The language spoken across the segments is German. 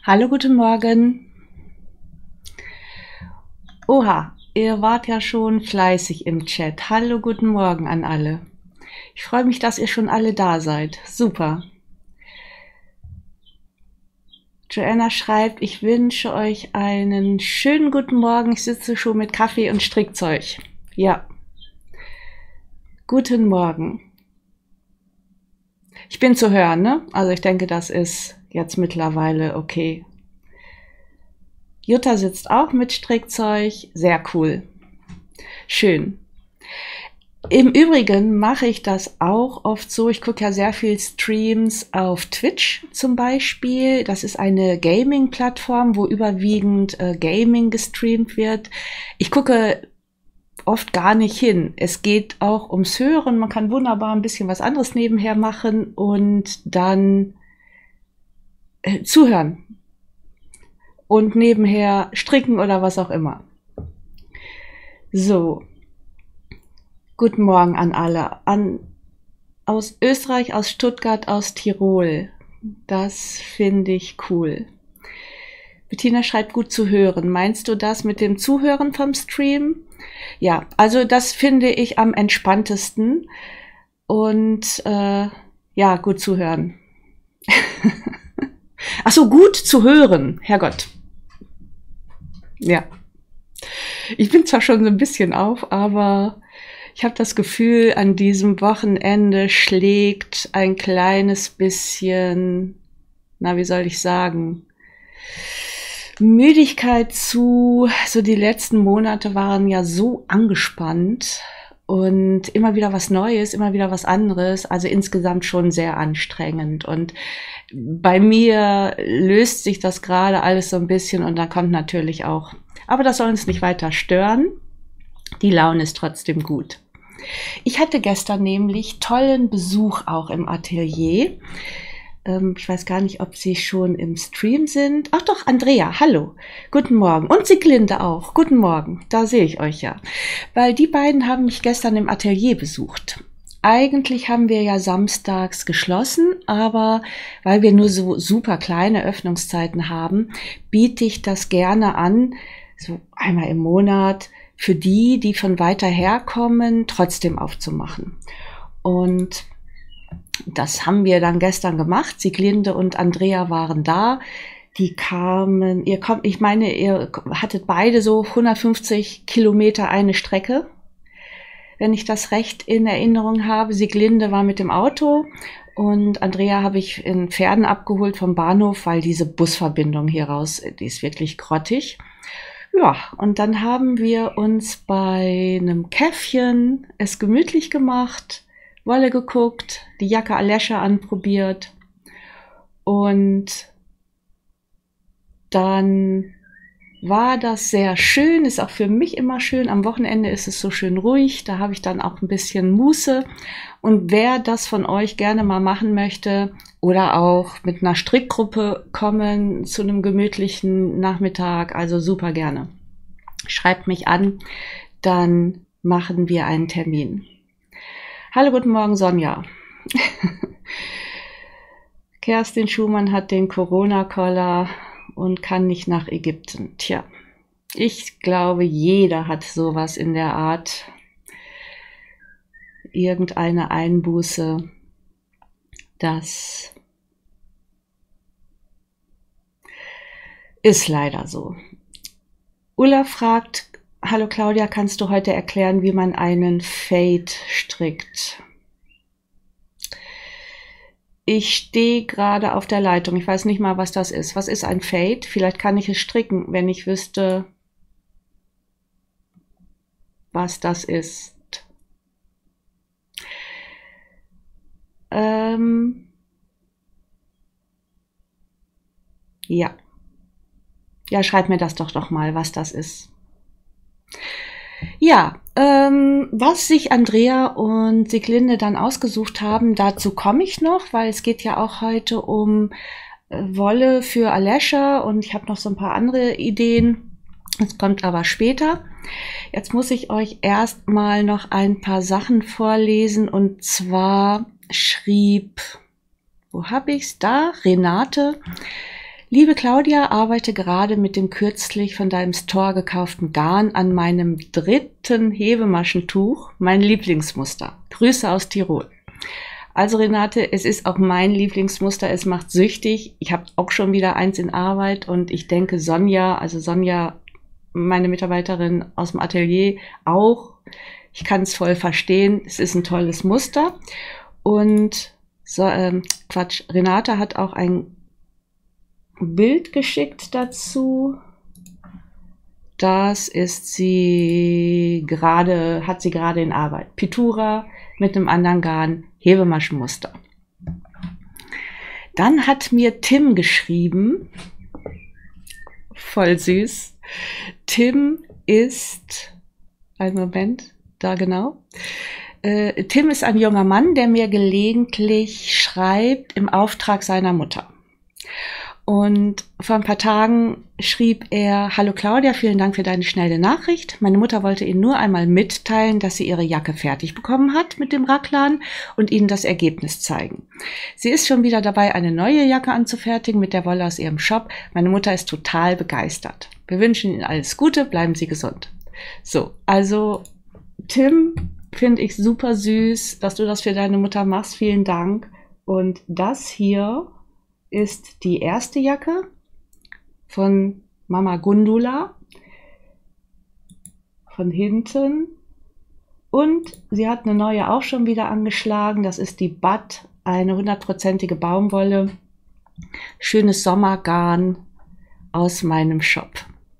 Hallo, guten Morgen. Oha, ihr wart ja schon fleißig im Chat. Hallo, guten Morgen an alle. Ich freue mich, dass ihr schon alle da seid. Super. Joanna schreibt, ich wünsche euch einen schönen guten Morgen. Ich sitze schon mit Kaffee und Strickzeug. Ja, guten Morgen. Ich bin zu hören, ne? Also ich denke, das ist jetzt mittlerweile okay. Jutta sitzt auch mit Strickzeug. Sehr cool. Schön. Im Übrigen mache ich das auch oft so. Ich gucke ja sehr viel Streams auf Twitch zum Beispiel. Das ist eine Gaming-Plattform, wo überwiegend Gaming gestreamt wird. Ich gucke oft gar nicht hin. Es geht auch ums Hören. Man kann wunderbar ein bisschen was anderes nebenher machen und dann zuhören und nebenher stricken oder was auch immer. So. Guten Morgen an alle. Aus Österreich, aus Stuttgart, aus Tirol. Das finde ich cool. Bettina schreibt, gut zu hören. Meinst du das mit dem Zuhören vom Stream? Ja, also das finde ich am entspanntesten. Und ja, gut zu hören. Ach so, gut zu hören. Herrgott. Ja. Ich bin zwar schon so ein bisschen auf, aber ich habe das Gefühl, an diesem Wochenende schlägt ein kleines bisschen, na, wie soll ich sagen, Müdigkeit zu. So die letzten Monate waren ja so angespannt und immer wieder was Neues, immer wieder was anderes. Also insgesamt schon sehr anstrengend. Und bei mir löst sich das gerade alles so ein bisschen und dann kommt natürlich auch, aber das soll uns nicht weiter stören. Die Laune ist trotzdem gut. Ich hatte gestern nämlich tollen Besuch auch im Atelier. Ich weiß gar nicht, ob Sie schon im Stream sind. Ach doch, Andrea, hallo. Guten Morgen. Und Sieglinde auch. Guten Morgen. Da sehe ich euch ja. Weil die beiden haben mich gestern im Atelier besucht. Eigentlich haben wir ja samstags geschlossen, aber weil wir nur so super kleine Öffnungszeiten haben, biete ich das gerne an, so einmal im Monat, für die, die von weiter her kommen, trotzdem aufzumachen. Und das haben wir dann gestern gemacht. Sieglinde und Andrea waren da. Die kamen, ich meine, ihr hattet beide so 150 Kilometer eine Strecke, wenn ich das recht in Erinnerung habe. Sieglinde war mit dem Auto und Andrea habe ich in Pferden abgeholt vom Bahnhof, weil diese Busverbindung hier raus, die ist wirklich grottig. Ja, und dann haben wir uns bei einem Käffchen es gemütlich gemacht, Wolle geguckt, die Jacke Alesha anprobiert und dann war das sehr schön, ist auch für mich immer schön. Am Wochenende ist es so schön ruhig, da habe ich dann auch ein bisschen Muße. Und wer das von euch gerne mal machen möchte oder auch mit einer Strickgruppe kommen zu einem gemütlichen Nachmittag, also super gerne. Schreibt mich an, dann machen wir einen Termin. Hallo, guten Morgen, Sonja. Kerstin Schumann hat den Corona-Koller und kann nicht nach Ägypten. Tja, ich glaube, jeder hat sowas in der Art. Irgendeine Einbuße. Das ist leider so. Ulla fragt, hallo Claudia, kannst du heute erklären, wie man einen Fade strickt? Ich stehe gerade auf der Leitung. Ich weiß nicht mal, was das ist. Was ist ein Fade? Vielleicht kann ich es stricken, wenn ich wüsste, was das ist. Ja. Ja, schreib mir das doch mal, was das ist. Ja, was sich Andrea und Sieglinde dann ausgesucht haben, dazu komme ich noch, weil es geht ja auch heute um Wolle für Alesha und ich habe noch so ein paar andere Ideen. Das kommt aber später. Jetzt muss ich euch erstmal noch ein paar Sachen vorlesen und zwar schrieb, wo habe ich's da? Renate. Liebe Claudia, arbeite gerade mit dem kürzlich von deinem Store gekauften Garn an meinem 3. Hebemaschentuch, mein Lieblingsmuster. Grüße aus Tirol. Also Renate, es ist auch mein Lieblingsmuster, es macht süchtig. Ich habe auch schon wieder eins in Arbeit und ich denke Sonja, meine Mitarbeiterin aus dem Atelier auch. Ich kann es voll verstehen, es ist ein tolles Muster. Und Renate hat auch ein Bild geschickt dazu. Das ist hat sie gerade in Arbeit. Pitura mit einem anderen Garn, Hebemaschenmuster. Dann hat mir Tim geschrieben, voll süß. Tim ist, einen Moment, da genau. Tim ist ein junger Mann, der mir gelegentlich schreibt im Auftrag seiner Mutter. Und vor ein paar Tagen schrieb er: Hallo Claudia, vielen Dank für deine schnelle Nachricht. Meine Mutter wollte Ihnen nur einmal mitteilen, dass sie ihre Jacke fertig bekommen hat mit dem Raglan und Ihnen das Ergebnis zeigen. Sie ist schon wieder dabei, eine neue Jacke anzufertigen mit der Wolle aus ihrem Shop. Meine Mutter ist total begeistert. Wir wünschen Ihnen alles Gute, bleiben Sie gesund. So, also Tim, finde ich super süß, dass du das für deine Mutter machst. Vielen Dank. Und das hier ist die erste Jacke von Mama Gundula von hinten. Und sie hat eine neue auch schon wieder angeschlagen. Das ist die Bud, eine 100%ige Baumwolle. Schönes Sommergarn aus meinem Shop.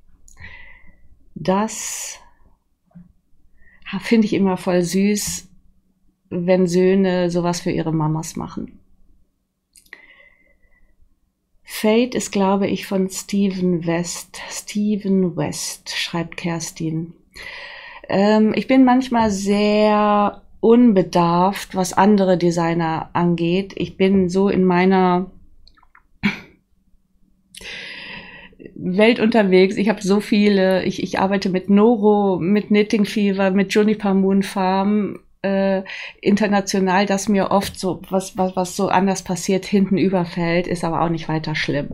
Das finde ich immer voll süß, wenn Söhne sowas für ihre Mamas machen. Fate ist, glaube ich, von Steven West. Steven West, schreibt Kerstin. Ich bin manchmal sehr unbedarft, was andere Designer angeht. Ich bin so in meiner Welt unterwegs. Ich habe so viele. Ich arbeite mit Noro, mit Knitting Fever, mit Juniper Moon Farm, international, dass mir oft so was so anders passiert, hinten überfällt, ist aber auch nicht weiter schlimm.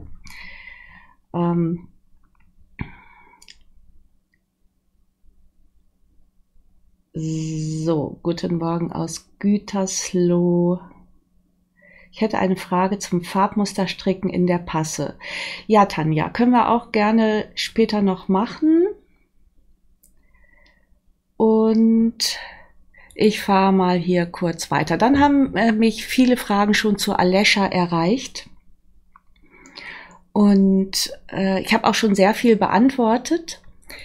So, guten Morgen aus Gütersloh. Ich hätte eine Frage zum Farbmusterstricken in der Passe. Ja, Tanja, können wir auch gerne später noch machen. Und ich fahre mal hier kurz weiter. Dann haben mich viele Fragen schon zu Alesha erreicht. Und ich habe auch schon sehr viel beantwortet.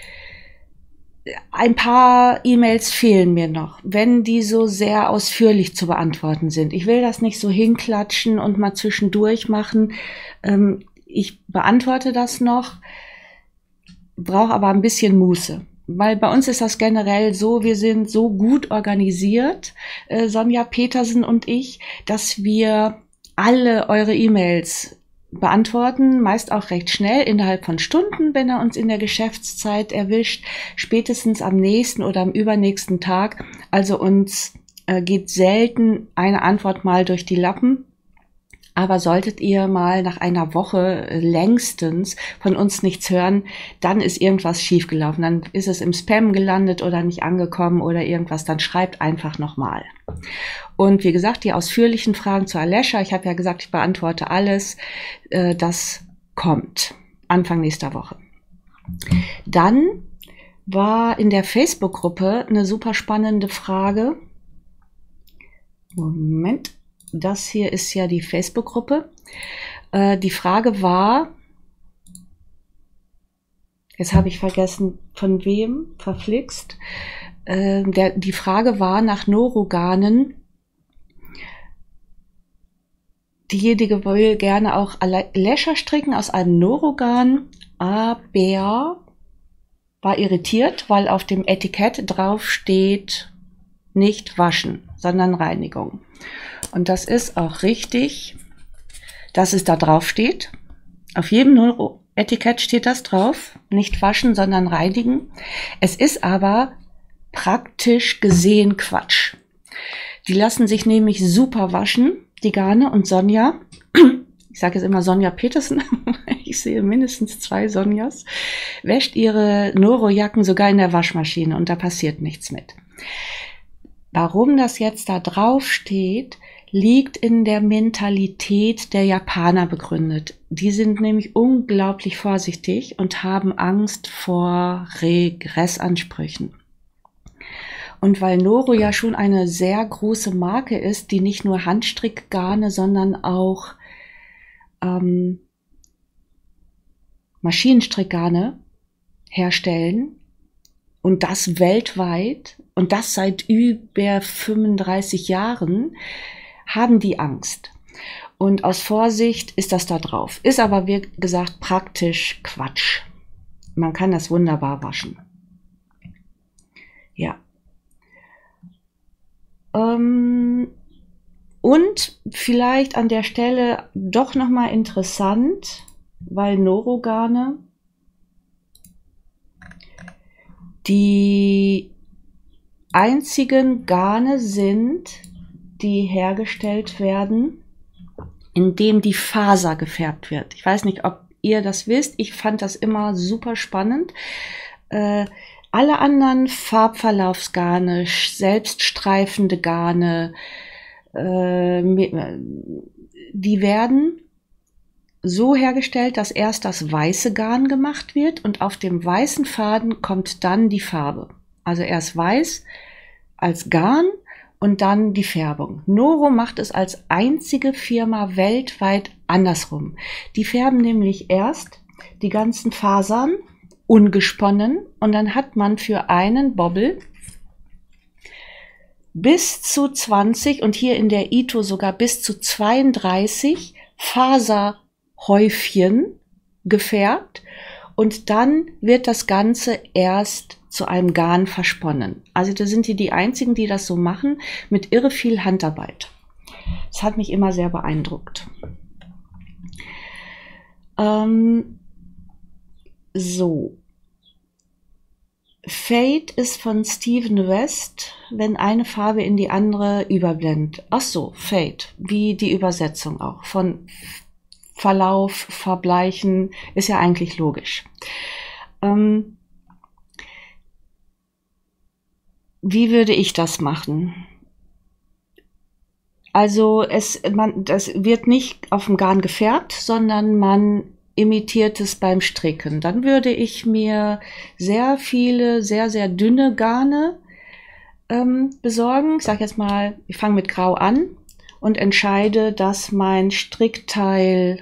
Ein paar E-Mails fehlen mir noch, wenn die so sehr ausführlich zu beantworten sind. Ich will das nicht so hinklatschen und mal zwischendurch machen. Ich beantworte das noch, brauche aber ein bisschen Muße. Weil bei uns ist das generell so, wir sind so gut organisiert, Sonja Petersen und ich, dass wir alle eure E-Mails beantworten, meist auch recht schnell, innerhalb von Stunden, wenn er uns in der Geschäftszeit erwischt, spätestens am nächsten oder am übernächsten Tag. Also uns geht selten eine Antwort mal durch die Lappen. Aber solltet ihr mal nach einer Woche längstens von uns nichts hören, dann ist irgendwas schiefgelaufen. Dann ist es im Spam gelandet oder nicht angekommen oder irgendwas. Dann schreibt einfach nochmal. Und wie gesagt, die ausführlichen Fragen zu Alesha, ich habe ja gesagt, ich beantworte alles. Das kommt Anfang nächster Woche. Dann war in der Facebook-Gruppe eine super spannende Frage. Moment. Das hier ist ja die Facebook-Gruppe. Die Frage war, jetzt habe ich vergessen, von wem, verflixt. Die Frage war nach Noro-Garnen. Diejenige will gerne auch Alesha stricken aus einem Noro-Garn, aber war irritiert, weil auf dem Etikett drauf steht, nicht waschen, sondern Reinigung. Und das ist auch richtig, dass es da drauf steht. Auf jedem Noro-Etikett steht das drauf. Nicht waschen, sondern reinigen. Es ist aber praktisch gesehen Quatsch. Die lassen sich nämlich super waschen, die Garne. Und Sonja, ich sage jetzt immer Sonja Petersen, ich sehe mindestens 2 Sonjas, wäscht ihre Noro-Jacken sogar in der Waschmaschine und da passiert nichts mit. Warum das jetzt da drauf steht, liegt in der Mentalität der Japaner begründet. Die sind nämlich unglaublich vorsichtig und haben Angst vor Regressansprüchen. Und weil Noro ja schon eine sehr große Marke ist, die nicht nur Handstrickgarne, sondern auch Maschinenstrickgarne herstellen und das weltweit und das seit über 35 Jahren, haben die Angst. Und aus Vorsicht ist das da drauf. Ist aber, wie gesagt, praktisch Quatsch. Man kann das wunderbar waschen. Ja. Und vielleicht an der Stelle doch nochmal interessant, weil Noro-Garne die einzigen Garne sind, die hergestellt werden, indem die Faser gefärbt wird. Ich weiß nicht, ob ihr das wisst. Ich fand das immer super spannend. Alle anderen Farbverlaufsgarne, selbststreifende Garne, die werden so hergestellt, dass erst das weiße Garn gemacht wird und auf dem weißen Faden kommt dann die Farbe. Also erst weiß als Garn und dann die Färbung. Noro macht es als einzige Firma weltweit andersrum. Die färben nämlich erst die ganzen Fasern ungesponnen und dann hat man für einen Bobbel bis zu 20 und hier in der Ito sogar bis zu 32 Faserhäufchen gefärbt und dann wird das Ganze erst zu einem Garn versponnen. Also da sind die einzigen, die das so machen, mit irre viel Handarbeit. Das hat mich immer sehr beeindruckt. So. Fade ist von Steven West, wenn eine Farbe in die andere überblendet. Ach so, Fade, wie die Übersetzung auch. Von Verlauf, Verbleichen, ist ja eigentlich logisch. Wie würde ich das machen? Also das wird nicht auf dem Garn gefärbt, sondern man imitiert es beim Stricken. Dann würde ich mir sehr viele, sehr, sehr dünne Garne besorgen. Ich sage jetzt mal, ich fange mit Grau an und entscheide, dass mein Strickteil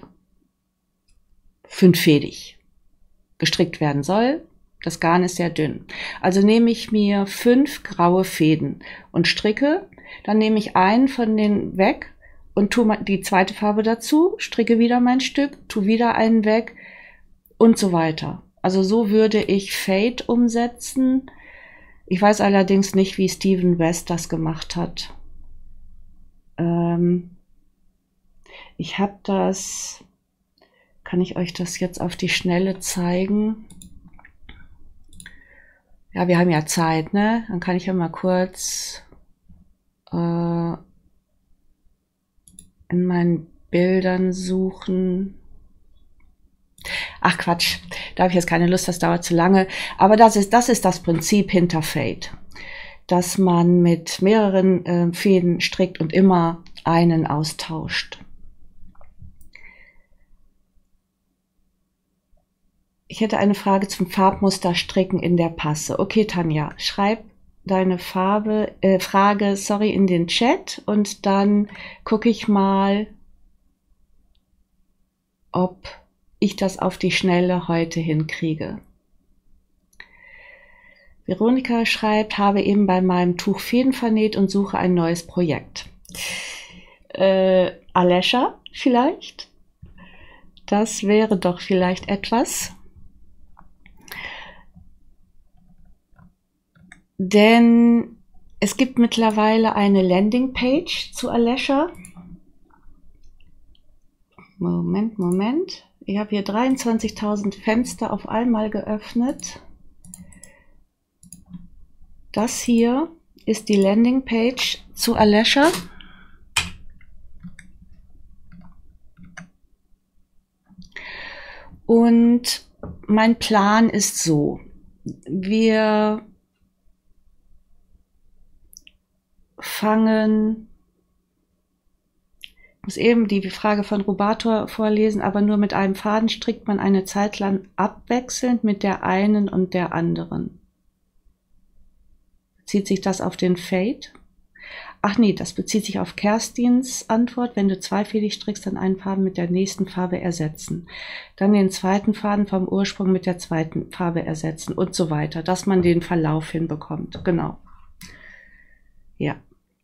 5-fädig gestrickt werden soll. Das Garn ist sehr dünn. Also nehme ich mir 5 graue Fäden und stricke. Dann nehme ich einen von denen weg und tue die zweite Farbe dazu, stricke wieder mein Stück, tue wieder einen weg und so weiter. Also so würde ich Fade umsetzen. Ich weiß allerdings nicht, wie Steven West das gemacht hat. Ich habe das, kann ich euch das jetzt auf die Schnelle zeigen? Ja, wir haben ja Zeit, ne? Dann kann ich ja mal kurz in meinen Bildern suchen. Ach Quatsch, da habe ich jetzt keine Lust, das dauert zu lange. Aber das ist das Prinzip hinter Fade. Dass man mit mehreren Fäden strickt und immer einen austauscht. Ich hätte eine Frage zum Farbmusterstricken in der Passe. Okay, Tanja, schreib deine Frage, in den Chat und dann gucke ich mal, ob ich das auf die Schnelle heute hinkriege. Veronika schreibt, habe eben bei meinem Tuch Fäden vernäht und suche ein neues Projekt. Alesha vielleicht? Das wäre doch vielleicht etwas. Denn es gibt mittlerweile eine Landingpage zu Alesha. Moment. Ich habe hier 23.000 Fenster auf einmal geöffnet. Das hier ist die Landingpage zu Alesha. Und mein Plan ist so: Wir fangen, ich muss eben die Frage von Rubator vorlesen, aber nur mit einem Faden strickt man eine Zeit lang abwechselnd mit der einen und der anderen. Bezieht sich das auf den Fade? Ach nee, das bezieht sich auf Kerstins Antwort. Wenn du zweifädig strickst, dann einen Faden mit der nächsten Farbe ersetzen. Dann den zweiten Faden vom Ursprung mit der zweiten Farbe ersetzen und so weiter, dass man den Verlauf hinbekommt. Genau. Ja.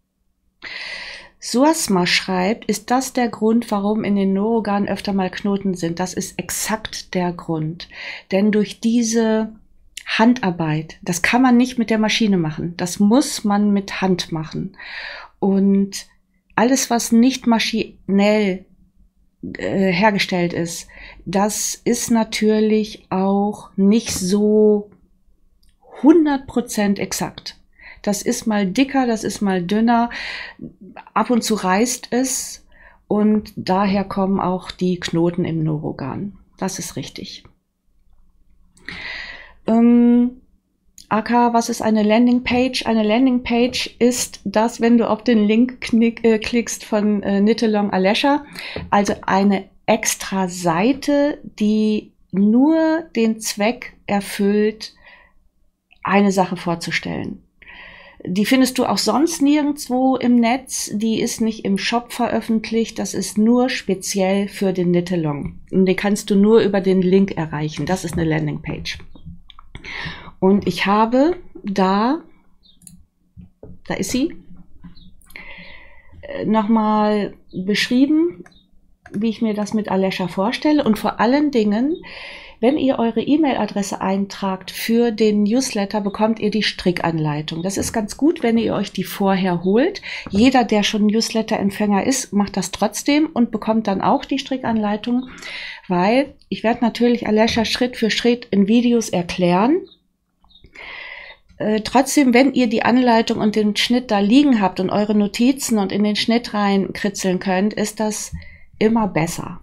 Suasma schreibt, ist das der Grund, warum in den Norogarn öfter mal Knoten sind? Das ist exakt der Grund. Denn durch diese Handarbeit, das kann man nicht mit der Maschine machen. Das muss man mit Hand machen. Und alles, was nicht maschinell hergestellt ist, das ist natürlich auch nicht so 100% exakt. Das ist mal dicker, das ist mal dünner. Ab und zu reißt es und daher kommen auch die Knoten im Norogarn. Das ist richtig. AK, was ist eine Landingpage? Eine Landingpage ist das, wenn du auf den Link klickst von Knit-along Alesha, also eine extra Seite, die nur den Zweck erfüllt, eine Sache vorzustellen. Die findest du auch sonst nirgendwo im Netz, die ist nicht im Shop veröffentlicht, das ist nur speziell für den Knit-along. Und die kannst du nur über den Link erreichen, das ist eine Landingpage. Und ich habe da ist sie, nochmal beschrieben, wie ich mir das mit Alesha vorstelle. Und vor allen Dingen, wenn ihr eure E-Mail-Adresse eintragt für den Newsletter, bekommt ihr die Strickanleitung. Das ist ganz gut, wenn ihr euch die vorher holt. Jeder, der schon Newsletter-Empfänger ist, macht das trotzdem und bekommt dann auch die Strickanleitung, weil ich werde natürlich Alesha Schritt für Schritt in Videos erklären. Trotzdem, wenn ihr die Anleitung und den Schnitt da liegen habt und eure Notizen und in den Schnitt reinkritzeln könnt, ist das immer besser.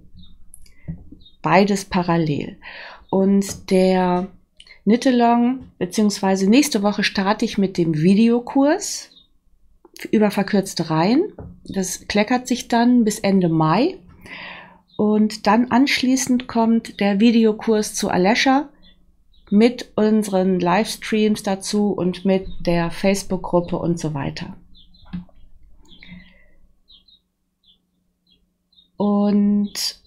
Beides parallel. Und der Knit-along, beziehungsweise nächste Woche starte ich mit dem Videokurs über verkürzte Reihen. Das kleckert sich dann bis Ende Mai. Und dann anschließend kommt der Videokurs zu Alesha mit unseren Livestreams dazu und mit der Facebook-Gruppe und so weiter. Und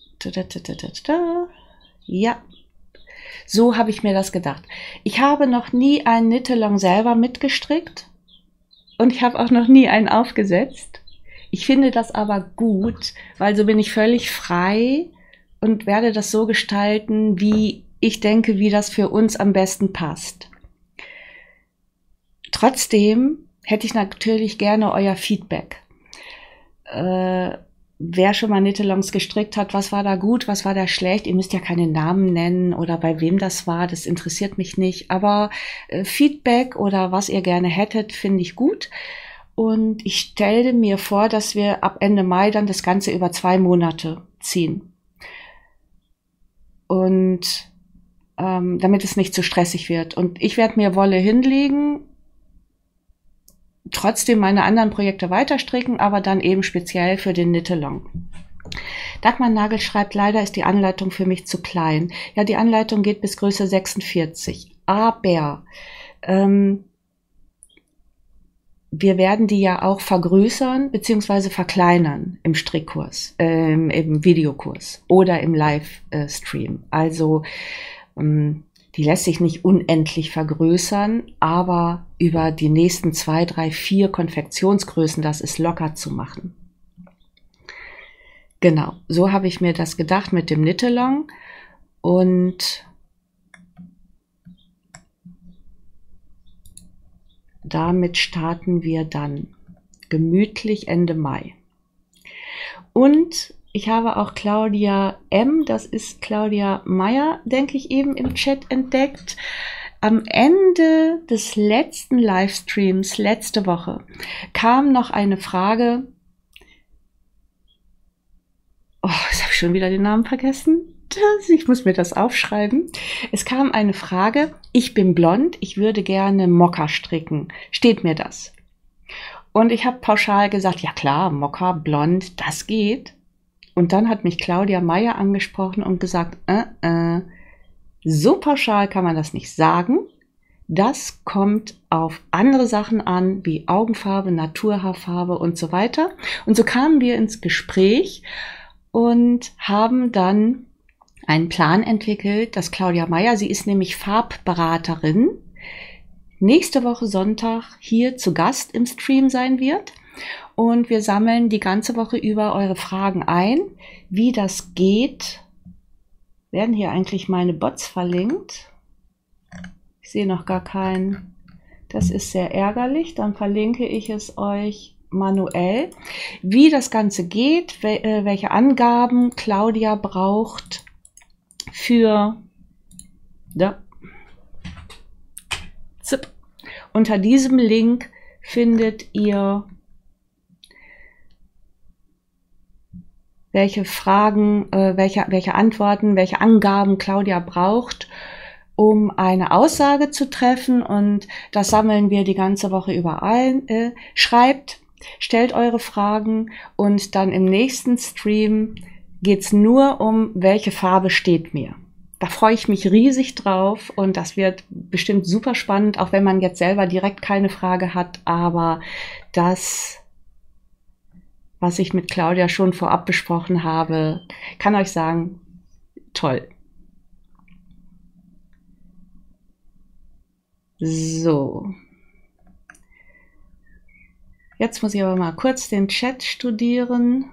ja, so habe ich mir das gedacht. Ich habe noch nie einen Knit-along selber mitgestrickt und ich habe auch noch nie einen aufgesetzt. Ich finde das aber gut, weil so bin ich völlig frei und werde das so gestalten, wie ich denke, wie das für uns am besten passt. Trotzdem hätte ich natürlich gerne euer Feedback. Wer schon mal Knit-alongs gestrickt hat, was war da gut, was war da schlecht? Ihr müsst ja keine Namen nennen oder bei wem das war, das interessiert mich nicht. Aber Feedback oder was ihr gerne hättet, finde ich gut. Und ich stelle mir vor, dass wir ab Ende Mai dann das Ganze über 2 Monate ziehen. Und damit es nicht zu stressig wird. Und ich werde mir Wolle hinlegen, trotzdem meine anderen Projekte weiter stricken, aber dann eben speziell für den Knit-along. Dagmar Nagel schreibt, leider ist die Anleitung für mich zu klein. Ja, die Anleitung geht bis Größe 46. Aber wir werden die ja auch vergrößern bzw. verkleinern im Strickkurs, im Videokurs oder im Livestream. Also die lässt sich nicht unendlich vergrößern, aber über die nächsten 2, 3, 4 Konfektionsgrößen, das ist locker zu machen. Genau, so habe ich mir das gedacht mit dem Knit-along und damit starten wir dann gemütlich Ende Mai. Und ich habe auch Claudia M., das ist Claudia Meyer, denke ich, eben im Chat entdeckt. Am Ende des letzten Livestreams, letzte Woche, kam noch eine Frage. Oh, jetzt habe ich schon wieder den Namen vergessen. ich muss mir das aufschreiben. Es kam eine Frage, ich bin blond, ich würde gerne Mokka stricken. Steht mir das? Und ich habe pauschal gesagt, ja klar, Mokka, blond, das geht. Und dann hat mich Claudia Meyer angesprochen und gesagt, so pauschal kann man das nicht sagen. Das kommt auf andere Sachen an, wie Augenfarbe, Naturhaarfarbe und so weiter. Und so kamen wir ins Gespräch und haben dann einen Plan entwickelt, dass Claudia Meyer, sie ist nämlich Farbberaterin, nächste Woche Sonntag hier zu Gast im Stream sein wird. Und wir sammeln die ganze Woche über eure Fragen ein. Wie das geht, werden hier eigentlich meine Bots verlinkt. Ich sehe noch gar keinen. Das ist sehr ärgerlich. Dann verlinke ich es euch manuell. Wie das Ganze geht, welche Angaben Claudia braucht für... Ja. Zip. Unter diesem Link findet ihr, welche Fragen, welche Antworten, welche Angaben Claudia braucht, um eine Aussage zu treffen. Und das sammeln wir die ganze Woche über ein. Schreibt, stellt eure Fragen und dann im nächsten Stream geht's nur um, welche Farbe steht mir. Da freue ich mich riesig drauf und das wird bestimmt super spannend, auch wenn man jetzt selber direkt keine Frage hat. Aber das, was ich mit Claudia schon vorab besprochen habe, kann euch sagen, toll. So. Jetzt muss ich aber mal kurz den Chat studieren.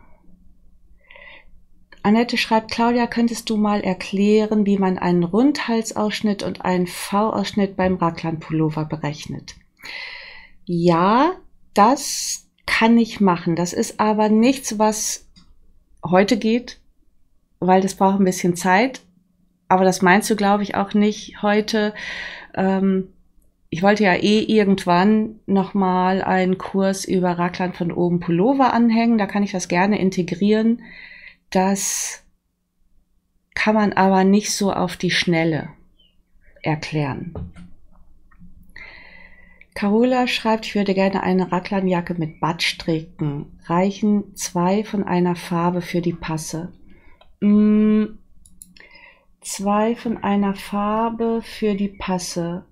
Annette schreibt, Claudia, könntest du mal erklären, wie man einen Rundhalsausschnitt und einen V-Ausschnitt beim Raglan-Pullover berechnet? Ja, das kann ich machen. Das ist aber nichts, was heute geht, weil das braucht ein bisschen Zeit. Aber das meinst du, glaube ich, auch nicht heute. Ich wollte ja irgendwann nochmal einen Kurs über Raglan von oben Pullover anhängen. Da kann ich das gerne integrieren. Das kann man aber nicht so auf die Schnelle erklären. Carola schreibt, ich würde gerne eine Raglanjacke mit Bad stricken. Reichen 2 von einer Farbe für die Passe? 2 von einer Farbe für die Passe.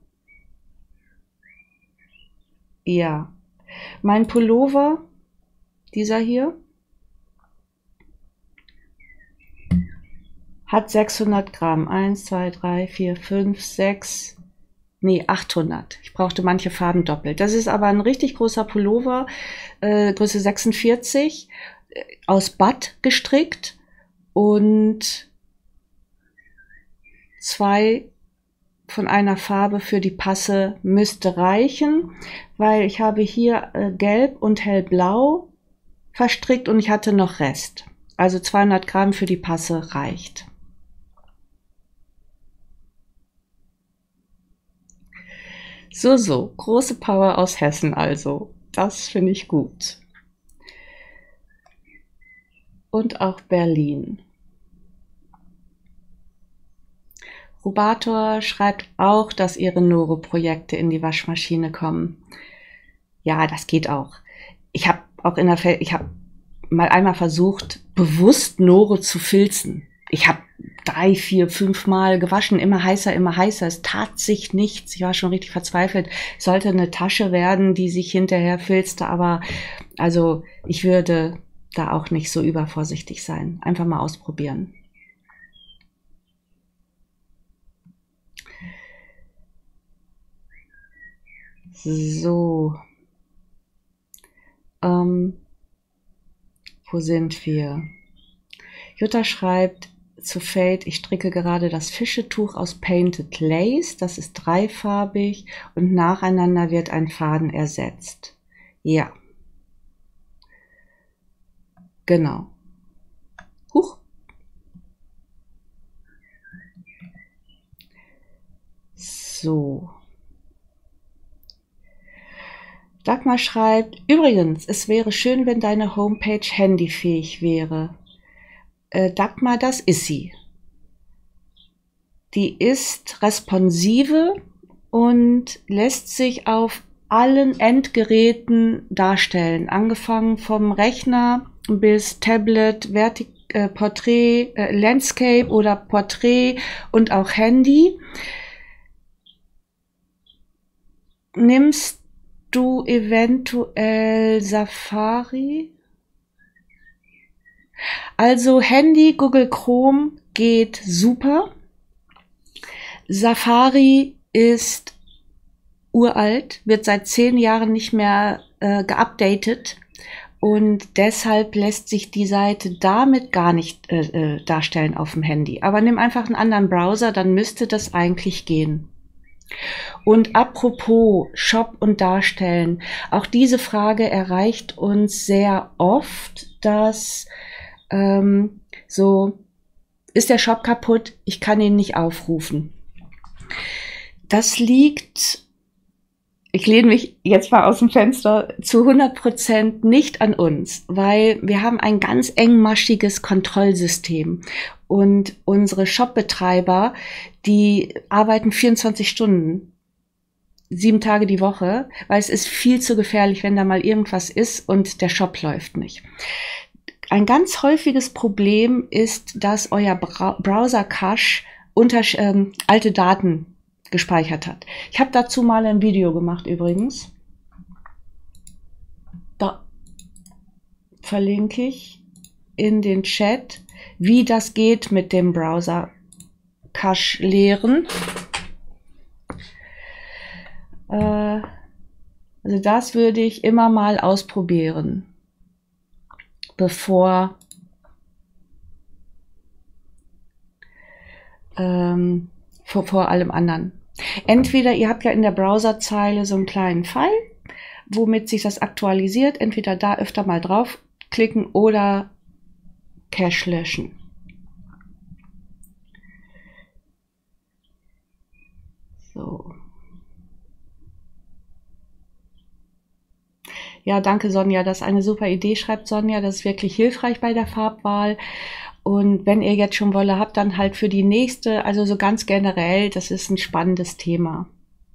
Ja. Mein Pullover, dieser hier, hat 600 Gramm. 1, 2, 3, 4, 5, 6, nee, 800. Ich brauchte manche Farben doppelt. Das ist aber ein richtig großer Pullover, Größe 46, aus Bad gestrickt und 2 von einer Farbe für die Passe müsste reichen, weil ich habe hier gelb und hellblau verstrickt und ich hatte noch Rest. Also 200 Gramm für die Passe reicht. So, große Power aus Hessen also. Das finde ich gut. Und auch Berlin. Rubator schreibt auch, dass ihre Noro-Projekte in die Waschmaschine kommen. Ja, das geht auch. Ich habe auch ich habe mal einmal versucht, bewusst Noro zu filzen. Ich habe 3, 4, 5 Mal gewaschen, immer heißer, immer heißer. Es tat sich nichts. Ich war schon richtig verzweifelt. Es sollte eine Tasche werden, die sich hinterher filzte, aber also ich würde da auch nicht so übervorsichtig sein. Einfach mal ausprobieren. So. Wo sind wir? Jutta schreibt zu Fate, ich stricke gerade das Fischetuch aus Painted Lace. Das ist dreifarbig und nacheinander wird ein Faden ersetzt. Ja. Genau. Huch. So. Dagmar schreibt, übrigens, es wäre schön, wenn deine Homepage handyfähig wäre. Dagmar, das ist sie. Die ist responsive und lässt sich auf allen Endgeräten darstellen, angefangen vom Rechner bis Tablet, Portrait, Landscape oder Porträt und auch Handy. Nimmst du eventuell Safari? Also Handy, Google Chrome geht super. Safari ist uralt, wird seit 10 Jahren nicht mehr geupdatet und deshalb lässt sich die Seite damit gar nicht darstellen auf dem Handy. Aber nimm einfach einen anderen Browser, dann müsste das eigentlich gehen. Und apropos Shop und Darstellen, auch diese Frage erreicht uns sehr oft, dass so, ist der Shop kaputt, ich kann ihn nicht aufrufen. Das liegt, ich lehne mich jetzt mal aus dem Fenster, zu 100% nicht an uns, weil wir haben ein ganz engmaschiges Kontrollsystem und unsere Shopbetreiber, die arbeiten 24 Stunden, 7 Tage die Woche, weil es ist viel zu gefährlich, wenn da mal irgendwas ist und der Shop läuft nicht. Ein ganz häufiges Problem ist, dass euer Browser-Cache alte Daten gespeichert hat. Ich habe dazu mal ein Video gemacht übrigens. Da verlinke ich in den Chat, wie das geht mit dem Browser-Cache leeren. Also das würde ich immer mal ausprobieren, bevor vor allem anderen. Entweder ihr habt ja in der Browserzeile so einen kleinen Pfeil, womit sich das aktualisiert, entweder da öfter mal draufklicken oder Cache löschen. So. Ja, danke Sonja, das ist eine super Idee, schreibt Sonja, das ist wirklich hilfreich bei der Farbwahl. Und wenn ihr jetzt schon Wolle habt, dann halt für die nächste, also so ganz generell, das ist ein spannendes Thema.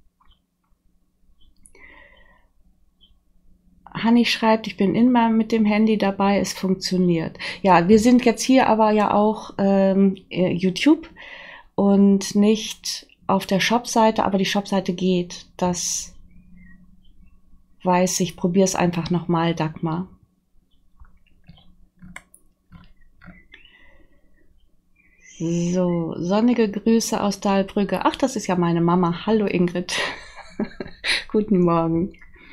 Hanni schreibt, ich bin immer mit dem Handy dabei, es funktioniert. Ja, wir sind jetzt hier aber ja auch YouTube und nicht auf der Shop-Seite, aber die Shop-Seite geht. Das weiß ich, probiere es einfach nochmal, Dagmar. So, sonnige Grüße aus Dahlbrügge. Ach, das ist ja meine Mama. Hallo Ingrid. Guten Morgen.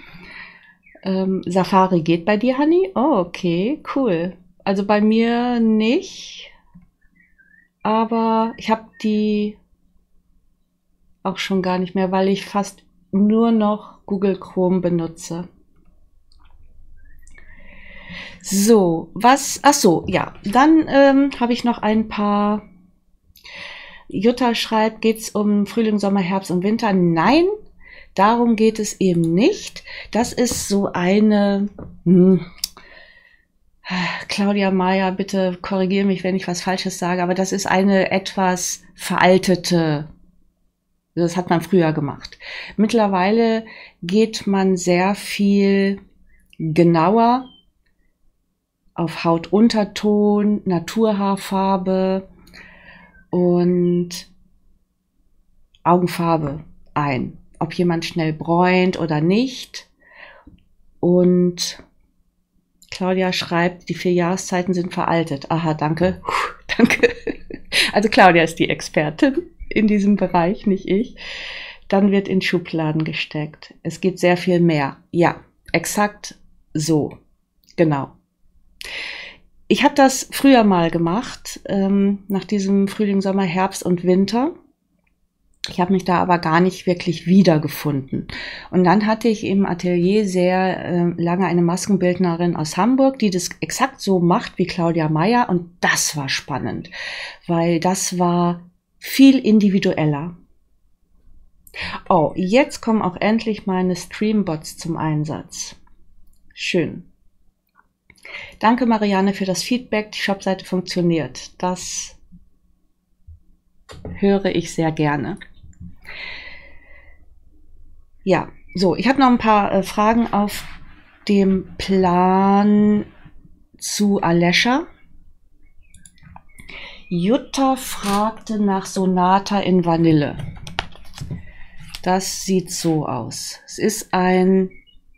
Safari geht bei dir, Hanni? Oh, okay, cool. Also bei mir nicht, aber ich habe die auch schon gar nicht mehr, weil ich fast nur noch Google Chrome benutze. So, ach so, ja, dann habe ich noch ein paar. Jutta schreibt, geht's um Frühling, Sommer, Herbst und Winter? Nein, darum geht es eben nicht. Das ist so eine, Claudia Mayer, bitte korrigiere mich, wenn ich was Falsches sage, aber das ist eine etwas veraltete, das hat man früher gemacht. Mittlerweile geht man sehr viel genauer auf Hautunterton, Naturhaarfarbe und Augenfarbe ein. Ob jemand schnell bräunt oder nicht. Und Claudia schreibt, die 4 Jahreszeiten sind veraltet. Aha, danke. Danke. Also Claudia ist die Expertin in diesem Bereich, nicht ich. Dann wird in Schubladen gesteckt. Es geht sehr viel mehr. Ja, exakt so. Genau. Ich habe das früher mal gemacht, nach diesem Frühling, Sommer, Herbst und Winter. Ich habe mich da aber gar nicht wirklich wiedergefunden. Und dann hatte ich im Atelier sehr lange eine Maskenbildnerin aus Hamburg, die das exakt so macht wie Claudia Mayer. Und das war spannend, weil das war viel individueller. Oh, jetzt kommen auch endlich meine Streambots zum Einsatz. Schön. Danke, Marianne, für das Feedback. Die Shopseite funktioniert. Das höre ich sehr gerne. Ja, so, ich habe noch ein paar Fragen auf dem Plan zu Alesha. Jutta fragte nach Sonata in Vanille. Das sieht so aus. Es ist ein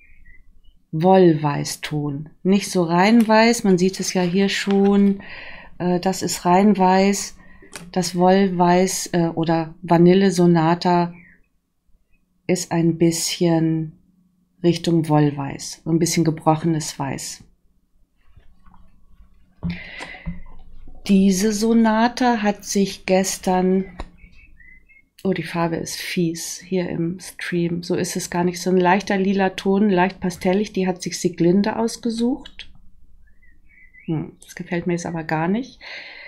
Wollweißton. Nicht so reinweiß, man sieht es ja hier schon. Das ist reinweiß. Das Wollweiß oder Vanille Sonata ist ein bisschen Richtung Wollweiß. So ein bisschen gebrochenes Weiß. Diese Sonata hat sich gestern, oh, die Farbe ist fies hier im Stream, so ist es gar nicht, so ein leichter lila Ton, leicht pastellig, die hat sich Sieglinde ausgesucht. Das gefällt mir jetzt aber gar nicht.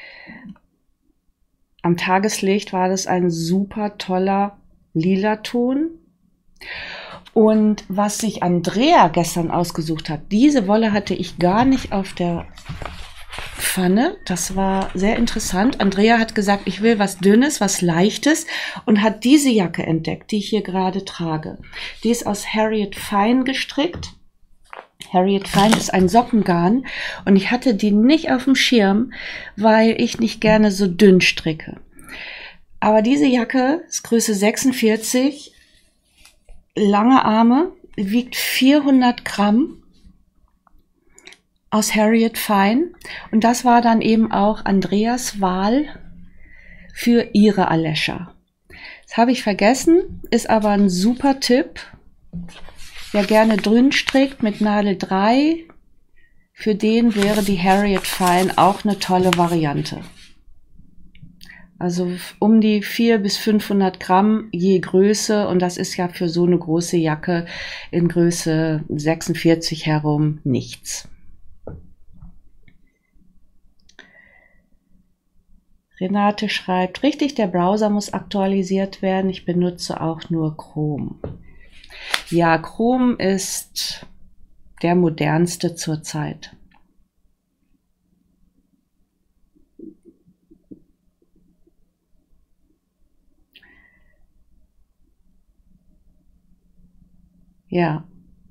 Am Tageslicht war das ein super toller lila Ton. Und was sich Andrea gestern ausgesucht hat, diese Wolle hatte ich gar nicht auf der Pfanne. Das war sehr interessant. Andrea hat gesagt, ich will was Dünnes, was Leichtes und hat diese Jacke entdeckt, die ich hier gerade trage. Die ist aus Harriet Fine gestrickt. Harriet Fine ist ein Sockengarn und ich hatte die nicht auf dem Schirm, weil ich nicht gerne so dünn stricke. Aber diese Jacke ist Größe 46, lange Arme, wiegt 400 Gramm. Aus Harriet Fine und das war dann eben auch Andreas Wahl für ihre Alesha. Das habe ich vergessen, ist aber ein super Tipp. Wer gerne dünn strickt mit Nadel 3, für den wäre die Harriet Fine auch eine tolle Variante. Also um die 400 bis 500 Gramm je Größe und das ist ja für so eine große Jacke in Größe 46 herum nichts. Renate schreibt, richtig, der Browser muss aktualisiert werden. Ich benutze auch nur Chrome. Ja, Chrome ist der modernste zurzeit. Ja.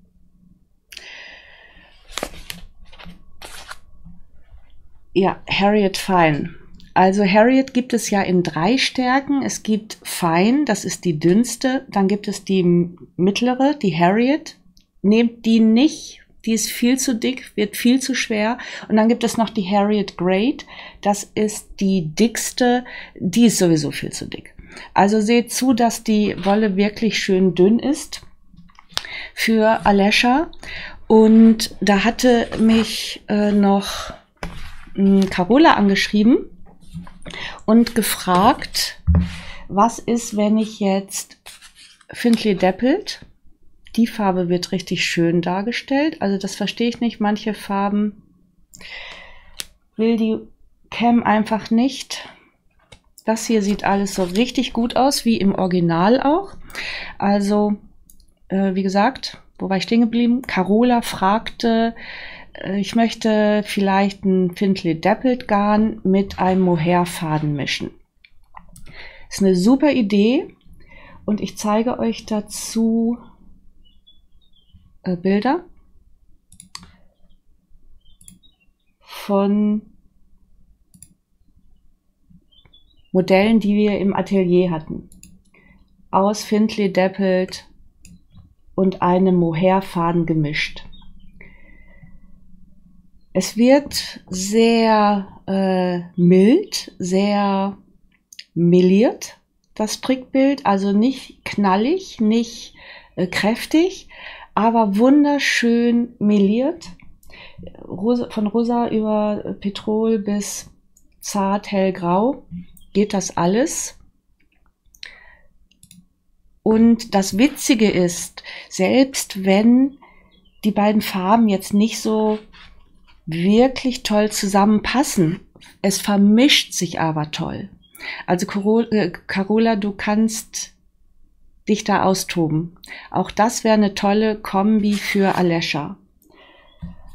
Ja, Harriet Fine. Also Harriet gibt es ja in 3 Stärken. Es gibt Fine, das ist die dünnste. Dann gibt es die mittlere, die Harriet. Nehmt die nicht, die ist viel zu dick, wird viel zu schwer. Und dann gibt es noch die Harriet Great. Das ist die dickste, die ist sowieso viel zu dick. Also seht zu, dass die Wolle wirklich schön dünn ist für Alesha. Und da hatte mich noch Carola angeschrieben und gefragt, was ist, wenn ich jetzt Findlay Dappled, die Farbe wird richtig schön dargestellt, also das verstehe ich nicht, manche Farben will die Cam einfach nicht. Das hier sieht alles so richtig gut aus, wie im Original auch. Also, wie gesagt, wo war ich stehen geblieben? Carola fragte, ich möchte vielleicht ein Findlay Dappled Garn mit einem Mohair-Faden mischen. Ist eine super Idee und ich zeige euch dazu Bilder von Modellen, die wir im Atelier hatten. Aus Findlay Dappled und einem Mohair-Faden gemischt. Es wird sehr mild, sehr meliert, das Strickbild, also nicht knallig, nicht kräftig, aber wunderschön meliert. Von rosa über Petrol bis zart hellgrau geht das alles. Und das Witzige ist, selbst wenn die beiden Farben jetzt nicht so wirklich toll zusammenpassen, es vermischt sich aber toll. Also Carola, du kannst dich da austoben. Auch das wäre eine tolle Kombi für Alesha.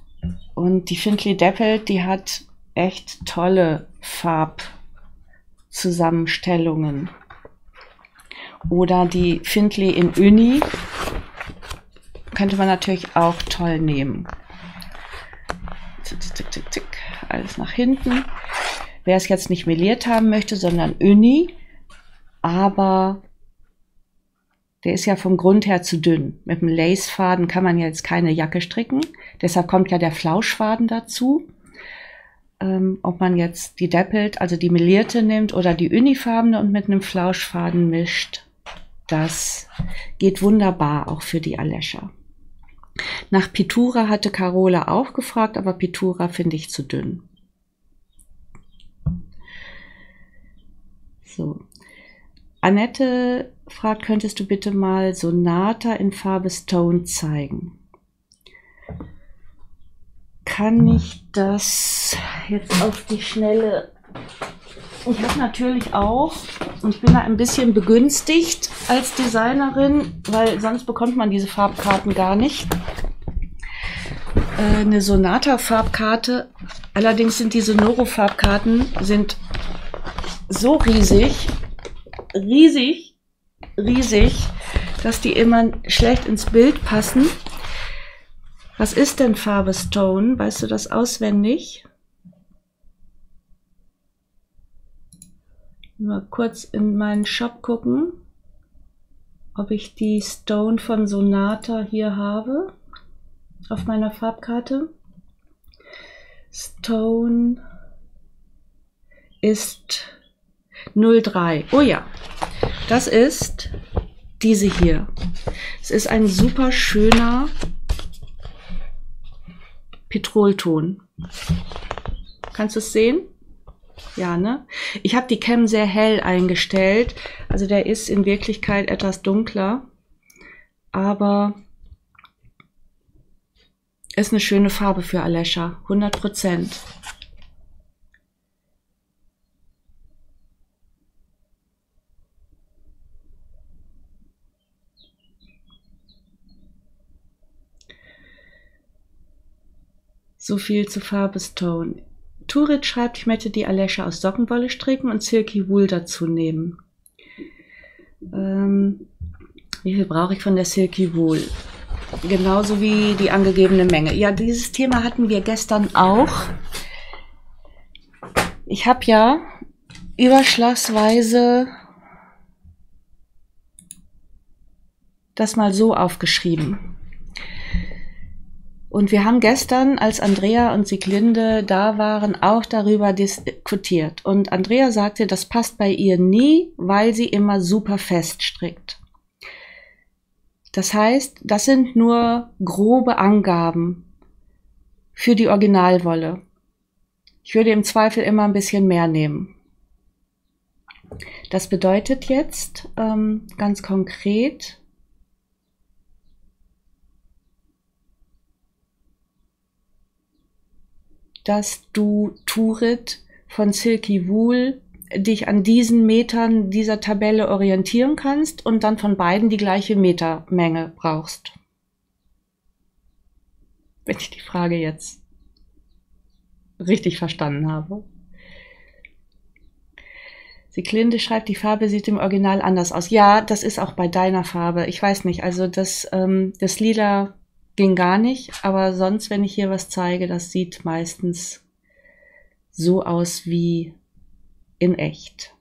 Und die Findlay Dappled, die hat echt tolle Zusammenstellungen. Oder die Findlay in Uni könnte man natürlich auch toll nehmen. Zick, zick, zick, zick. Alles nach hinten. Wer es jetzt nicht meliert haben möchte, sondern Uni, aber der ist ja vom Grund her zu dünn. Mit dem Lacefaden kann man jetzt keine Jacke stricken. Deshalb kommt ja der Flauschfaden dazu. Ob man jetzt die Dappled, also die melierte nimmt oder die unifarbene und mit einem Flauschfaden mischt, das geht wunderbar auch für die Alesha. Nach Pitura hatte Carola auch gefragt, aber Pitura finde ich zu dünn. So. Annette fragt, könntest du bitte mal Sonata in Farbe Stone zeigen? Kann ich das jetzt auf die Schnelle? Ich habe natürlich auch, und ich bin da ein bisschen begünstigt als Designerin, weil sonst bekommt man diese Farbkarten gar nicht. Eine Sonata-Farbkarte, allerdings sind diese Sonoro-Farbkarten so riesig, dass die immer schlecht ins Bild passen. Was ist denn Farbe Stone? Weißt du das auswendig? Mal kurz in meinen Shop gucken, ob ich die Stone von Sonata hier habe, auf meiner Farbkarte. Stone ist 03. Oh ja, das ist diese hier. Es ist ein super schöner Petrolton. Kannst du es sehen? Ja, ne? Ich habe die Cam sehr hell eingestellt. Also der ist in Wirklichkeit etwas dunkler. Aber ist eine schöne Farbe für Alesha. 100%. So viel zu Farbe Stone. Turit schreibt, ich möchte die Alesha aus Sockenwolle stricken und Silky Wool dazu nehmen. Wie viel brauche ich von der Silky Wool? Genauso wie die angegebene Menge. Ja, dieses Thema hatten wir gestern auch. Ich habe ja überschlagsweise das mal so aufgeschrieben. Und wir haben gestern, als Andrea und Sieglinde da waren, auch darüber diskutiert. Und Andrea sagte, das passt bei ihr nie, weil sie immer super fest strickt. Das heißt, das sind nur grobe Angaben für die Originalwolle. Ich würde im Zweifel immer ein bisschen mehr nehmen. Das bedeutet jetzt ganz konkret, dass du, Turit, von Silky Wool dich an diesen Metern dieser Tabelle orientieren kannst und dann von beiden die gleiche Metermenge brauchst. Wenn ich die Frage jetzt richtig verstanden habe. Sieglinde schreibt, die Farbe sieht im Original anders aus. Ja, das ist auch bei deiner Farbe. Ich weiß nicht, also das Lila ging gar nicht, aber sonst, wenn ich hier was zeige, das sieht meistens so aus wie in echt.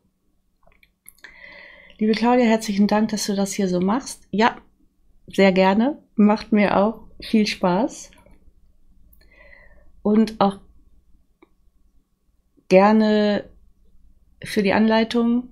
Liebe Claudia, herzlichen Dank, dass du das hier so machst. Ja, sehr gerne. Macht mir auch viel Spaß. Und auch gerne für die Anleitung.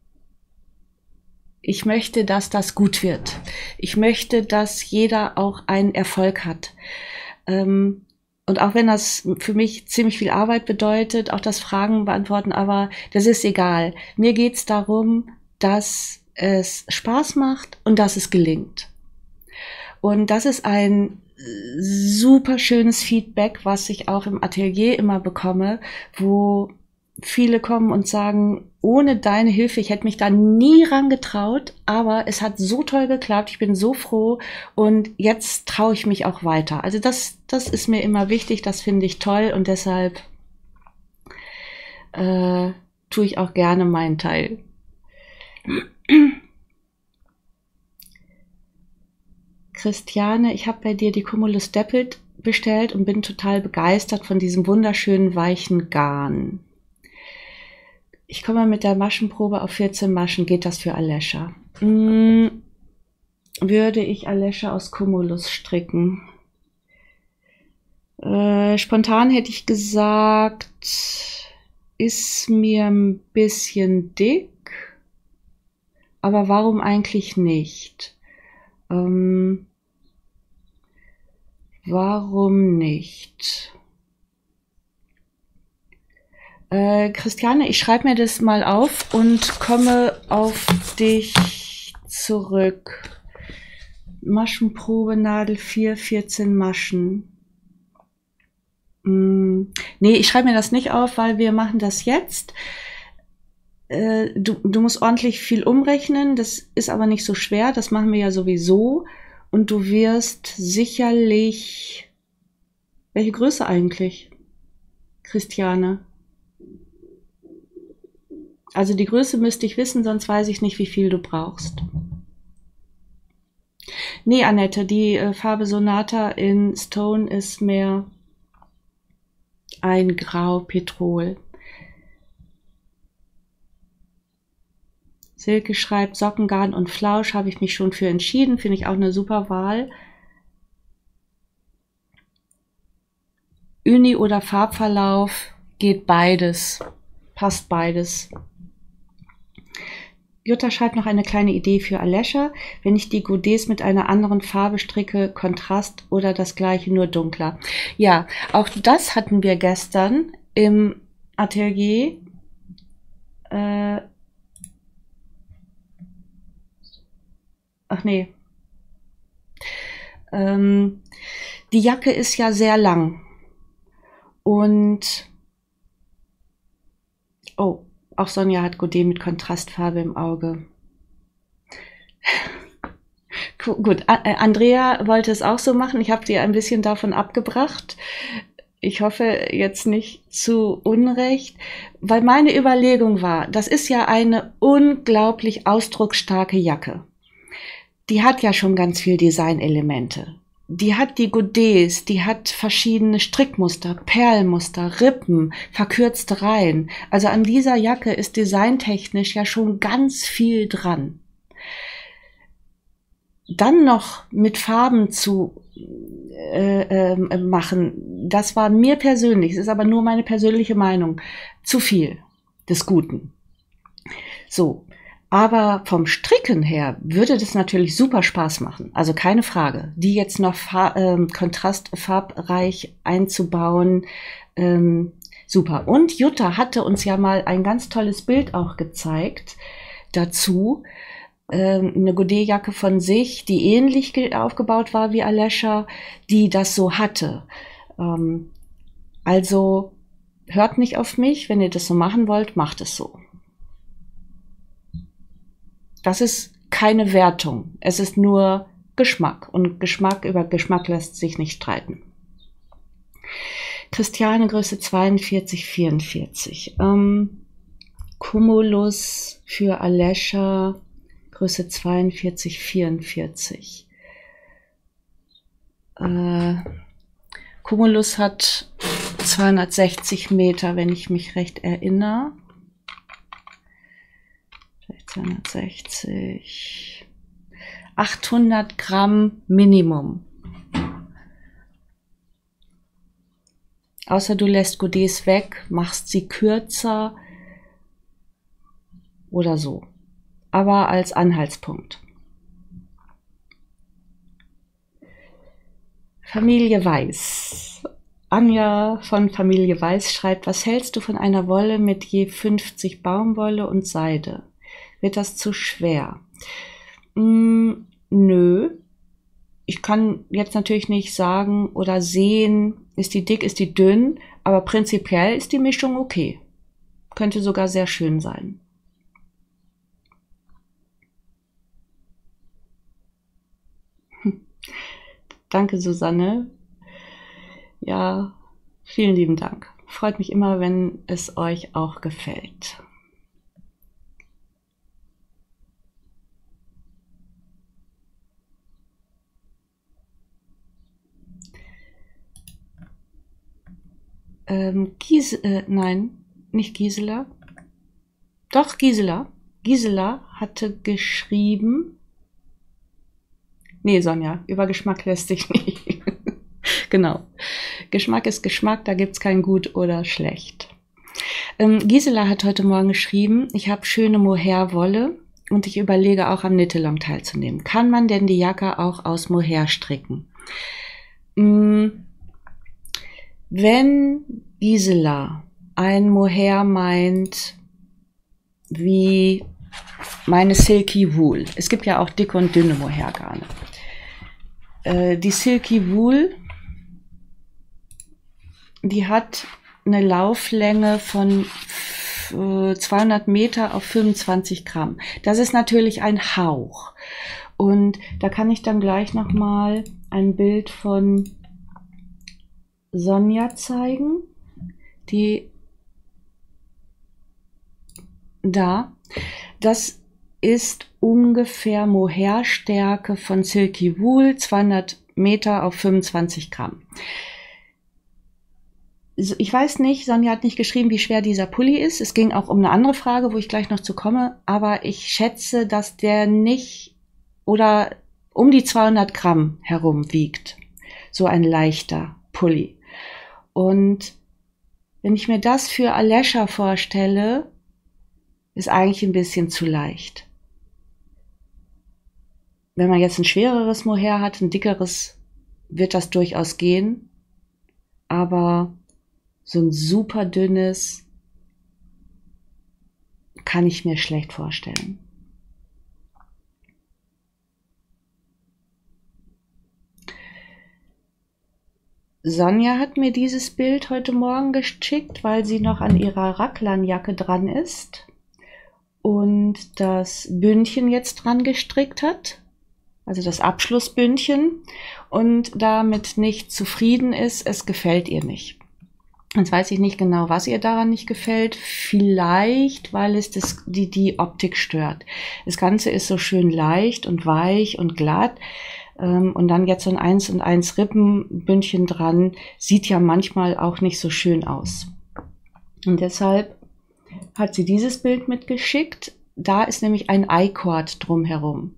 Ich möchte, dass das gut wird. Ich möchte, dass jeder auch einen Erfolg hat. Und auch wenn das für mich ziemlich viel Arbeit bedeutet, auch das Fragen beantworten, aber das ist egal. Mir geht es darum, dass es Spaß macht und dass es gelingt. Und das ist ein super schönes Feedback, was ich auch im Atelier immer bekomme, wo viele kommen und sagen, ohne deine Hilfe, ich hätte mich da nie rangetraut, aber es hat so toll geklappt, ich bin so froh und jetzt traue ich mich auch weiter. Also das ist mir immer wichtig, das finde ich toll und deshalb tue ich auch gerne meinen Teil. Christiane, ich habe bei dir die Cumulus Dappled bestellt und bin total begeistert von diesem wunderschönen weichen Garn. Ich komme mit der Maschenprobe auf 14 Maschen. Geht das für Alesha? Würde ich Alesha aus Cumulus stricken? Spontan hätte ich gesagt, ist mir ein bisschen dick, aber warum eigentlich nicht? Warum nicht? Christiane, ich schreibe mir das mal auf und komme auf dich zurück. Maschenprobe, Nadel 4, 14 Maschen. Nee, ich schreibe mir das nicht auf, weil wir machen das jetzt. Du musst ordentlich viel umrechnen, das ist aber nicht so schwer, das machen wir ja sowieso. Und du wirst sicherlich... Welche Größe eigentlich, Christiane? Also die Größe müsste ich wissen, sonst weiß ich nicht, wie viel du brauchst. Nee, Annette, die Farbe Sonata in Stone ist mehr ein Grau-Petrol. Silke schreibt, Sockengarn und Flausch habe ich mich schon für entschieden. Finde ich auch eine super Wahl. Uni oder Farbverlauf, geht beides. Passt beides. Jutta schreibt noch eine kleine Idee für Alesha. Wenn ich die Godets mit einer anderen Farbe stricke, Kontrast oder das gleiche, nur dunkler. Ja, auch das hatten wir gestern im Atelier. Ach nee. Die Jacke ist ja sehr lang. Und oh, auch Sonja hat Godet mit Kontrastfarbe im Auge. Gut, Andrea wollte es auch so machen. Ich habe sie ein bisschen davon abgebracht. Ich hoffe jetzt nicht zu Unrecht, weil meine Überlegung war, das ist ja eine unglaublich ausdrucksstarke Jacke. Die hat ja schon ganz viel Designelemente. Die hat die Godets, die hat verschiedene Strickmuster, Perlmuster, Rippen, verkürzte Reihen. Also an dieser Jacke ist designtechnisch ja schon ganz viel dran. Dann noch mit Farben zu machen, das war mir persönlich, es ist aber nur meine persönliche Meinung, zu viel des Guten. So. Aber vom Stricken her würde das natürlich super Spaß machen. Also keine Frage. Die jetzt noch kontrastfarbreich einzubauen, super. Und Jutta hatte uns ja mal ein ganz tolles Bild auch gezeigt dazu. Eine Godet-Jacke von sich, die ähnlich aufgebaut war wie Alesha, die das so hatte. Also hört nicht auf mich. Wenn ihr das so machen wollt, macht es so. Das ist keine Wertung. Es ist nur Geschmack. Und über Geschmack lässt sich nicht streiten. Christiane, Größe 42, 44. Cumulus für Alesha, Größe 42, 44. Cumulus hat 260 Meter, wenn ich mich recht erinnere. 260, 800 Gramm Minimum. Außer du lässt Godets weg, machst sie kürzer oder so. Aber als Anhaltspunkt. Familie Weiß. Anja von Familie Weiß schreibt, was hältst du von einer Wolle mit je 50 Baumwolle und Seide? Wird das zu schwer? Nö. Ich kann jetzt natürlich nicht sagen oder sehen, ist die dick, ist die dünn, aber prinzipiell ist die Mischung okay. Könnte sogar sehr schön sein. Danke, Susanne. Ja, vielen lieben Dank. Freut mich immer, wenn es euch auch gefällt. Nein, nicht Gisela. Doch, Gisela. Gisela hatte geschrieben. Nee, Sonja, über Geschmack lässt sich nicht. Genau. Geschmack ist Geschmack, da gibt's kein gut oder schlecht. Gisela hat heute Morgen geschrieben, ich habe schöne Mohair-Wolle und ich überlege auch am Knit-Along teilzunehmen. Kann man denn die Jacke auch aus Mohair stricken? Wenn Gisela ein Mohair meint wie meine Silky Wool, es gibt ja auch dicke und dünne Mohairgarne. Die Silky Wool, die hat eine Lauflänge von 200 Meter auf 25 Gramm. Das ist natürlich ein Hauch. Und da kann ich dann gleich nochmal ein Bild von Sonja zeigen, die da, das ist ungefähr Mohairstärke von Silky Wool, 200 Meter auf 25 Gramm. Ich weiß nicht, Sonja hat nicht geschrieben, wie schwer dieser Pulli ist. Es ging auch um eine andere Frage, wo ich gleich noch zu komme, aber ich schätze, dass der nicht oder um die 200 Gramm herum wiegt. So ein leichter Pulli. Und wenn ich mir das für Alesha vorstelle, ist eigentlich ein bisschen zu leicht. Wenn man jetzt ein schwereres Mohair hat, ein dickeres, wird das durchaus gehen. Aber so ein super dünnes kann ich mir schlecht vorstellen. Sonja hat mir dieses Bild heute Morgen geschickt, weil sie noch an ihrer Raglanjacke dran ist und das Bündchen jetzt dran gestrickt hat, also das Abschlussbündchen, und damit nicht zufrieden ist, es gefällt ihr nicht. Jetzt weiß ich nicht genau, was ihr daran nicht gefällt. Vielleicht, weil es die Optik stört. Das Ganze ist so schön leicht und weich und glatt. Und dann jetzt so ein 1 und 1 Rippenbündchen dran, sieht ja manchmal auch nicht so schön aus. Und deshalb hat sie dieses Bild mitgeschickt. Da ist nämlich ein I-Cord drumherum.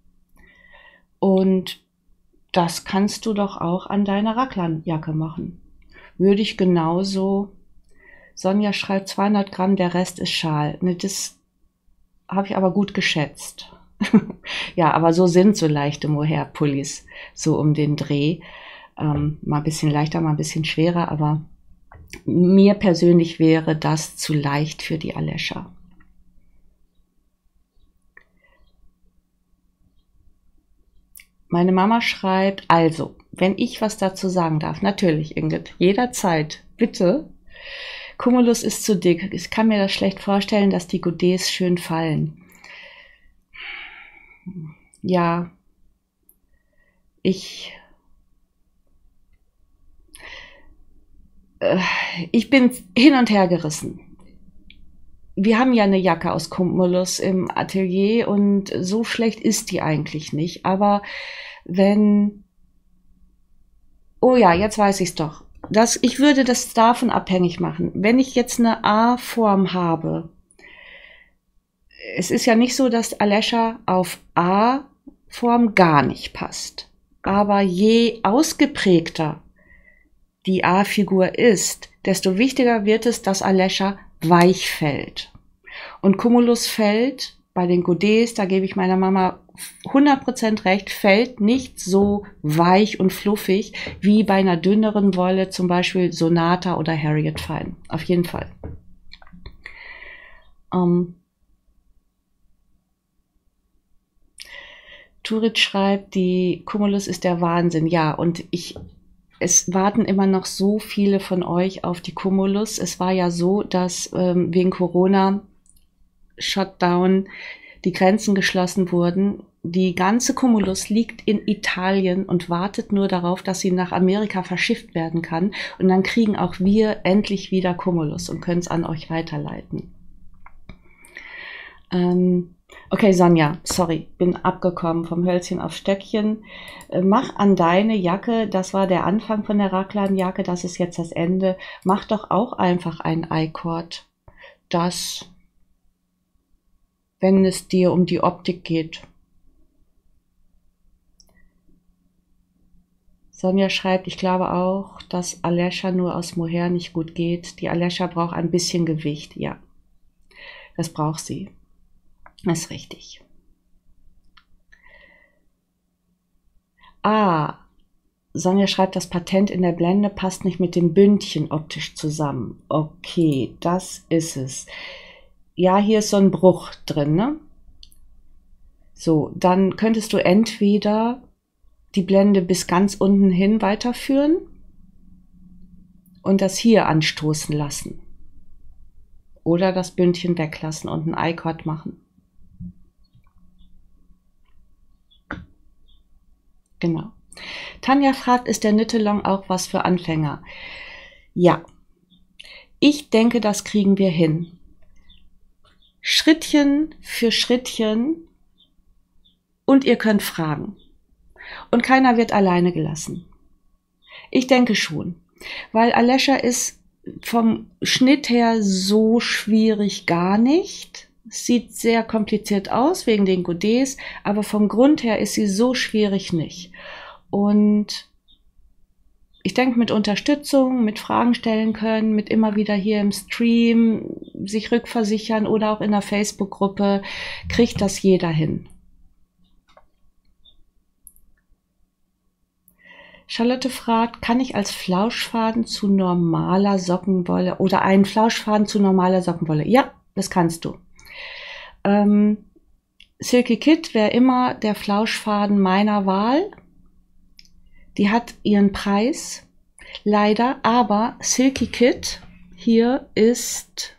Und das kannst du doch auch an deiner Raglanjacke machen. Würde ich genauso. Sonja schreibt 200 Gramm, der Rest ist Schal. Ne, das habe ich aber gut geschätzt. Ja, aber so sind so leichte Mohair-Pullis, so um den Dreh. Mal ein bisschen leichter, mal ein bisschen schwerer, aber mir persönlich wäre das zu leicht für die Alesha. Meine Mama schreibt, also, wenn ich was dazu sagen darf, natürlich, Ingrid, jederzeit, bitte. Cumulus ist zu dick. Ich kann mir das schlecht vorstellen, dass die Godets schön fallen. Ja, ich bin hin und her gerissen. Wir haben ja eine Jacke aus Cumulus im Atelier und so schlecht ist die eigentlich nicht. Aber wenn... Oh ja, jetzt weiß ich es doch. Ich würde das davon abhängig machen. Wenn ich jetzt eine A-Form habe, es ist ja nicht so, dass Alesha auf A-Form gar nicht passt. Aber je ausgeprägter die A-Figur ist, desto wichtiger wird es, dass Alesha weich fällt. Und Cumulus fällt bei den Godets, da gebe ich meiner Mama 100% recht, fällt nicht so weich und fluffig wie bei einer dünneren Wolle, zum Beispiel Sonata oder Harriet Fine. Auf jeden Fall. Turit schreibt, die Cumulus ist der Wahnsinn. Ja, und es warten immer noch so viele von euch auf die Cumulus. Es war ja so, dass wegen Corona Shutdown die Grenzen geschlossen wurden. Die ganze Cumulus liegt in Italien und wartet nur darauf, dass sie nach Amerika verschifft werden kann. Und dann kriegen auch wir endlich wieder Cumulus und können es an euch weiterleiten. Okay, Sonja, sorry, bin abgekommen vom Hölzchen auf Stöckchen. Mach an deine Jacke, das war der Anfang von der Raglan-Jacke, das ist jetzt das Ende. Mach doch auch einfach ein I-Cord, das, wenn es dir um die Optik geht. Sonja schreibt, ich glaube auch, dass Alesha nur aus Mohair nicht gut geht. Die Alesha braucht ein bisschen Gewicht, ja. Das braucht sie. Das ist richtig. Ah, Sonja schreibt, das Patent in der Blende passt nicht mit dem Bündchen optisch zusammen. Okay, das ist es. Ja, hier ist so ein Bruch drin, ne? So, dann könntest du entweder die Blende bis ganz unten hin weiterführen und das hier anstoßen lassen. Oder das Bündchen weglassen und einen I-Cord machen. Genau. Tanja fragt, ist der Knit-Along auch was für Anfänger? Ja, ich denke, das kriegen wir hin. Schrittchen für Schrittchen und ihr könnt fragen. Und keiner wird alleine gelassen. Ich denke schon, weil Alesha ist vom Schnitt her so schwierig gar nicht. Sieht sehr kompliziert aus wegen den Godets, aber vom Grund her ist sie so schwierig nicht. Und ich denke, mit Unterstützung, mit Fragen stellen können, mit immer wieder hier im Stream sich rückversichern oder auch in der Facebook-Gruppe, kriegt das jeder hin. Charlotte fragt, kann ich als Flauschfaden zu normaler Sockenwolle oder einen Flauschfaden zu normaler Sockenwolle? Ja, das kannst du. Silky Kid wäre immer der Flauschfaden meiner Wahl. Die hat ihren Preis, leider, aber Silky Kid hier ist,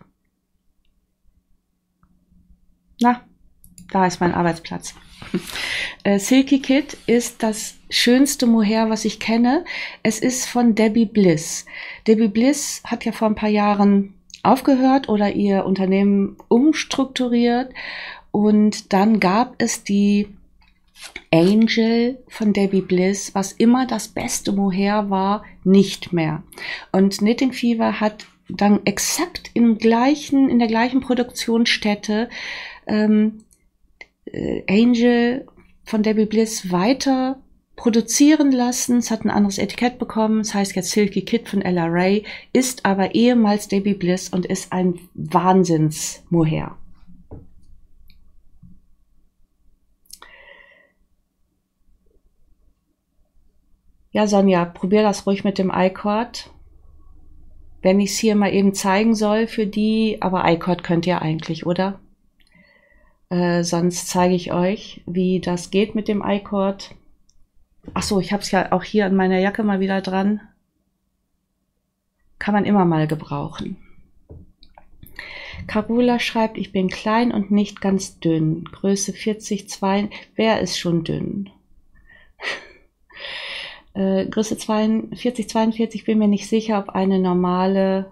na, da ist mein Arbeitsplatz. Silky Kid ist das schönste Mohair, was ich kenne. Es ist von Debbie Bliss. Debbie Bliss hat ja vor ein paar Jahren aufgehört oder ihr Unternehmen umstrukturiert und dann gab es die Angel von Debbie Bliss, was immer das beste Mohair war, nicht mehr. Und Knitting Fever hat dann exakt in der gleichen Produktionsstätte Angel von Debbie Bliss weiter produzieren lassen. Es hat ein anderes Etikett bekommen. Es heißt jetzt Silky Kid von Ella Ray, ist aber ehemals Debbie Bliss und ist ein Wahnsinns-Mohair. Ja, Sonja, probier das ruhig mit dem I-Cord. Wenn ich es hier mal eben zeigen soll für die, aber I-Cord könnt ihr eigentlich, oder? Sonst zeige ich euch, wie das geht mit dem I-Cord. Ach so, ich habe es ja auch hier an meiner Jacke mal wieder dran. Kann man immer mal gebrauchen. Carola schreibt, ich bin klein und nicht ganz dünn. Größe 40, 2. Wer ist schon dünn? Größe 42, 42, bin mir nicht sicher, ob eine normale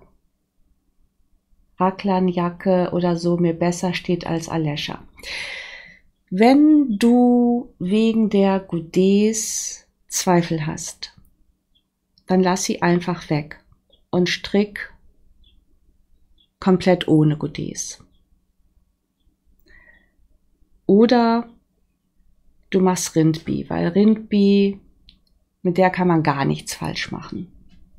Raglan-Jacke oder so mir besser steht als Alesha. Wenn du wegen der Godets Zweifel hast, dann lass sie einfach weg und strick komplett ohne Godets. Oder du machst Rindbi, weil Rindbi, mit der kann man gar nichts falsch machen.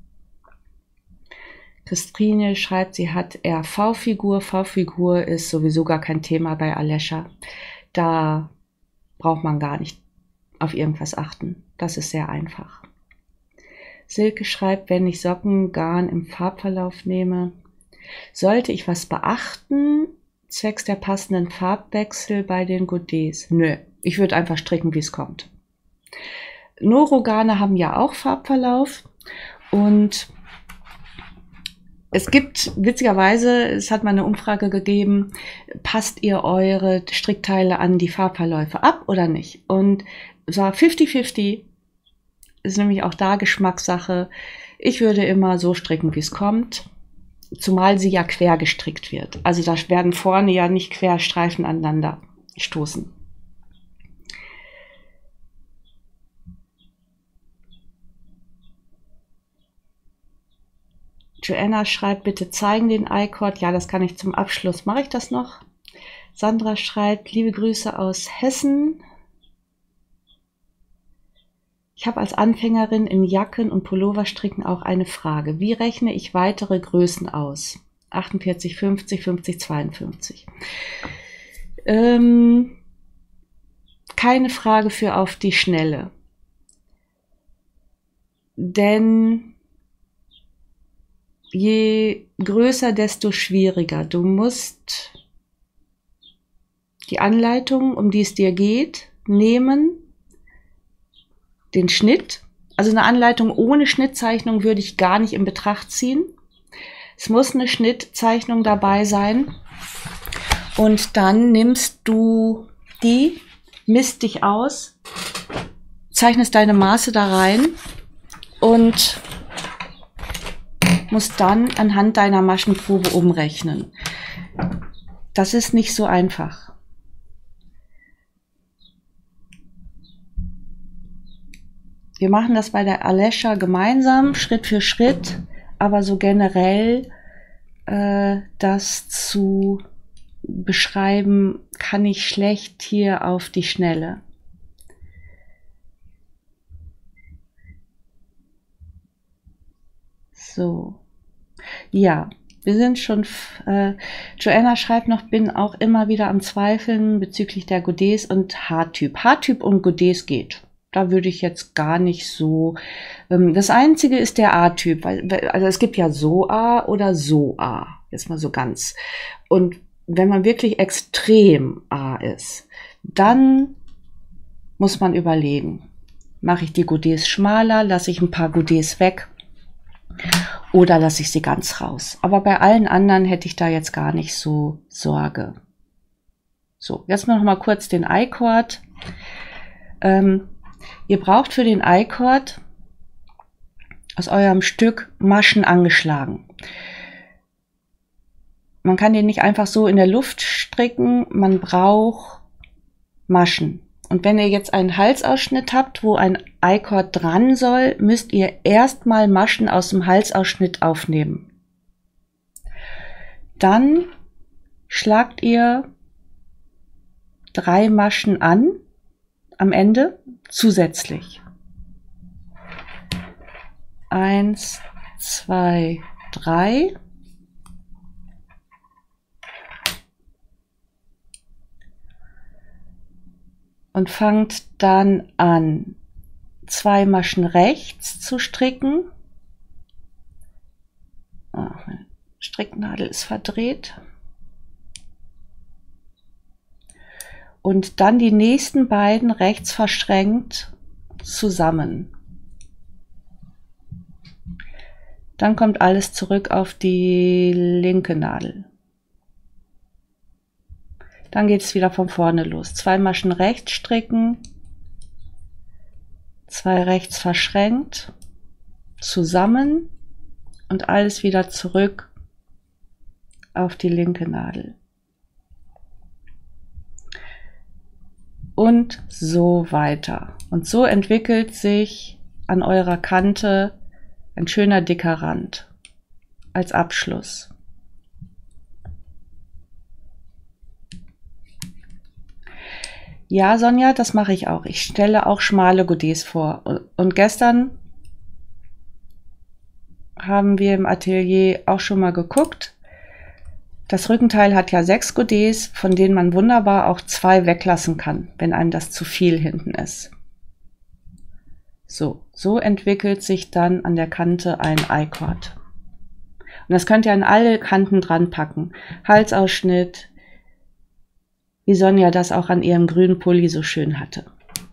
Christine schreibt, sie hat eher V-Figur. V-Figur ist sowieso gar kein Thema bei Alesha. Da braucht man gar nicht auf irgendwas achten. Das ist sehr einfach. Silke schreibt, wenn ich Sockengarn im Farbverlauf nehme, sollte ich was beachten, zwecks der passenden Farbwechsel bei den Godets? Nö, ich würde einfach stricken, wie es kommt. Noro-Garne haben ja auch Farbverlauf und es gibt, witzigerweise, es hat mal eine Umfrage gegeben, passt ihr eure Strickteile an die Farbverläufe ab oder nicht? Und es war 50-50, ist nämlich auch da Geschmackssache. Ich würde immer so stricken, wie es kommt, zumal sie ja quer gestrickt wird. Also da werden vorne ja nicht Querstreifen aneinander. stoßen. Joanna schreibt, bitte zeigen den I-Chord. Ja, das kann ich zum Abschluss. Mache ich das noch? Sandra schreibt, liebe Grüße aus Hessen. Ich habe als Anfängerin in Jacken und Pulloverstricken auch eine Frage. Wie rechne ich weitere Größen aus? 48, 50, 50, 52. Keine Frage für auf die Schnelle. Denn je größer, desto schwieriger. Du musst die Anleitung, um die es dir geht, nehmen, den Schnitt. Also eine Anleitung ohne Schnittzeichnung würde ich gar nicht in Betracht ziehen. Es muss eine Schnittzeichnung dabei sein. Und dann nimmst du die, misst dich aus, zeichnest deine Maße da rein und musst dann anhand deiner Maschenprobe umrechnen. Das ist nicht so einfach. Wir machen das bei der Alesha gemeinsam, Schritt für Schritt, aber so generell das zu beschreiben, kann ich schlecht hier auf die Schnelle. So, ja, wir sind schon, Joanna schreibt noch, bin auch immer wieder am Zweifeln bezüglich der Godets und Haartyp. Haartyp und Godets geht. Da würde ich jetzt gar nicht so, das Einzige ist der A-Typ, also es gibt ja so A oder so A, jetzt mal so ganz. Und wenn man wirklich extrem A ist, dann muss man überlegen, mache ich die Godets schmaler, lasse ich ein paar Godets weg oder lasse ich sie ganz raus. Aber bei allen anderen hätte ich da jetzt gar nicht so Sorge. So, jetzt noch mal kurz den I-Chord. Ihr braucht für den I-Chord aus eurem Stück Maschen angeschlagen. Man kann den nicht einfach so in der Luft stricken, man braucht Maschen. Und wenn ihr jetzt einen Halsausschnitt habt, wo ein I-Chord dran soll, müsst ihr erstmal Maschen aus dem Halsausschnitt aufnehmen. Dann schlagt ihr 3 Maschen an, am Ende zusätzlich. 1, 2, 3. Und fangt dann an, 2 Maschen rechts zu stricken. Meine Stricknadel ist verdreht. Und dann die nächsten beiden rechts verschränkt zusammen. Dann kommt alles zurück auf die linke Nadel. Dann geht es wieder von vorne los. 2 Maschen rechts stricken, 2 rechts verschränkt, zusammen und alles wieder zurück auf die linke Nadel. Und so weiter. Und so entwickelt sich an eurer Kante ein schöner dicker Rand als Abschluss. Ja, Sonja, das mache ich auch. Ich stelle auch schmale Godets vor. Und gestern haben wir im Atelier auch schon mal geguckt. Das Rückenteil hat ja 6 Godets, von denen man wunderbar auch 2 weglassen kann, wenn einem das zu viel hinten ist. So entwickelt sich dann an der Kante ein I-Chord. Und das könnt ihr an alle Kanten dran packen. Halsausschnitt, wie Sonja das auch an ihrem grünen Pulli so schön hatte.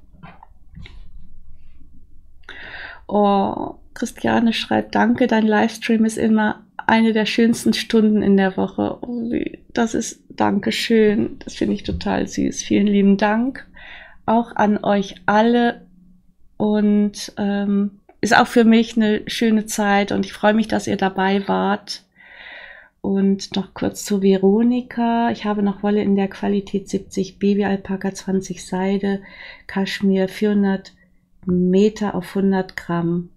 Oh, Christiane schreibt, danke, dein Livestream ist immer eine der schönsten Stunden in der Woche. Oh, das ist Dankeschön. Das finde ich total süß. Vielen lieben Dank auch an euch alle. Und ist auch für mich eine schöne Zeit und ich freue mich, dass ihr dabei wart. Und noch kurz zu Veronika. Ich habe noch Wolle in der Qualität 70, Babyalpaka 20 Seide, Kaschmir 400 Meter auf 100 Gramm.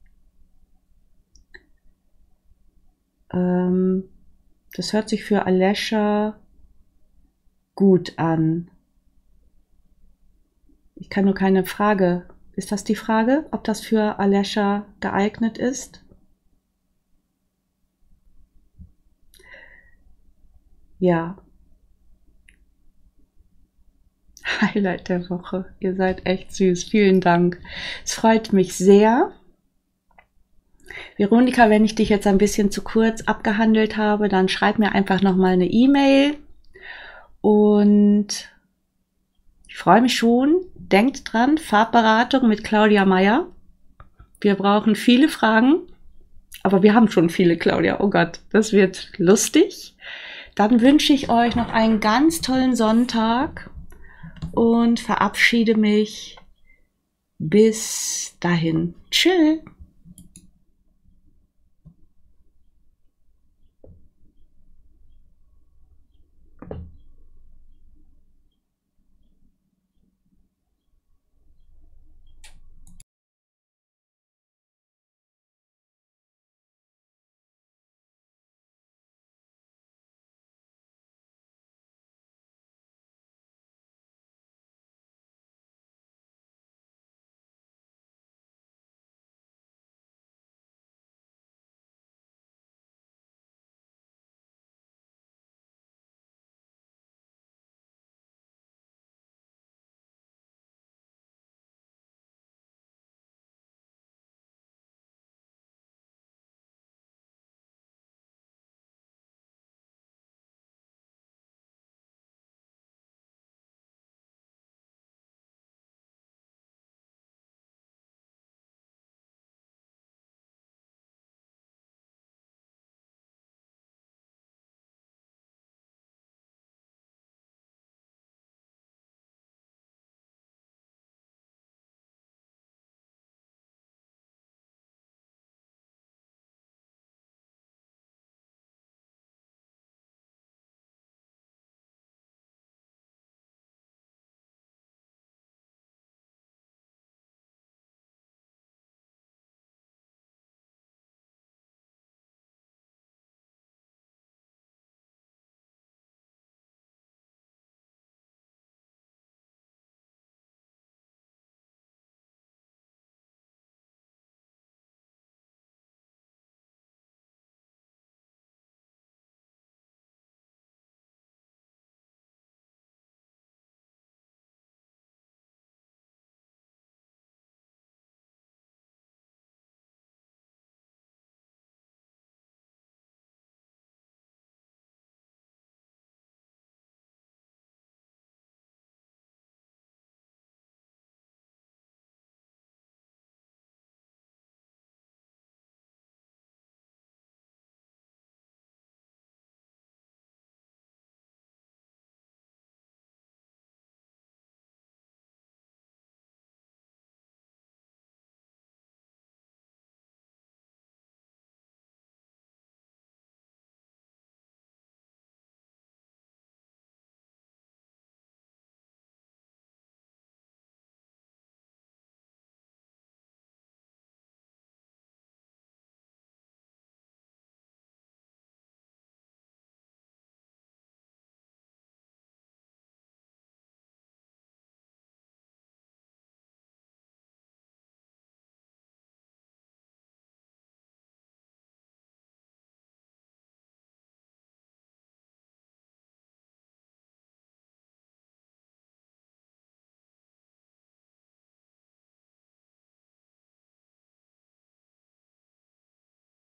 Das hört sich für Alesha gut an. Ich kann nur keine Frage. Ist das die Frage, ob das für Alesha geeignet ist? Ja. Highlight der Woche. Ihr seid echt süß. Vielen Dank. Es freut mich sehr. Veronika, wenn ich dich jetzt ein bisschen zu kurz abgehandelt habe, dann schreib mir einfach nochmal eine E-Mail. Und ich freue mich schon. Denkt dran, Farbberatung mit Claudia Meyer. Wir brauchen viele Fragen, aber wir haben schon viele, Claudia. Oh Gott, das wird lustig. Dann wünsche ich euch noch einen ganz tollen Sonntag und verabschiede mich. Bis dahin. Tschüss.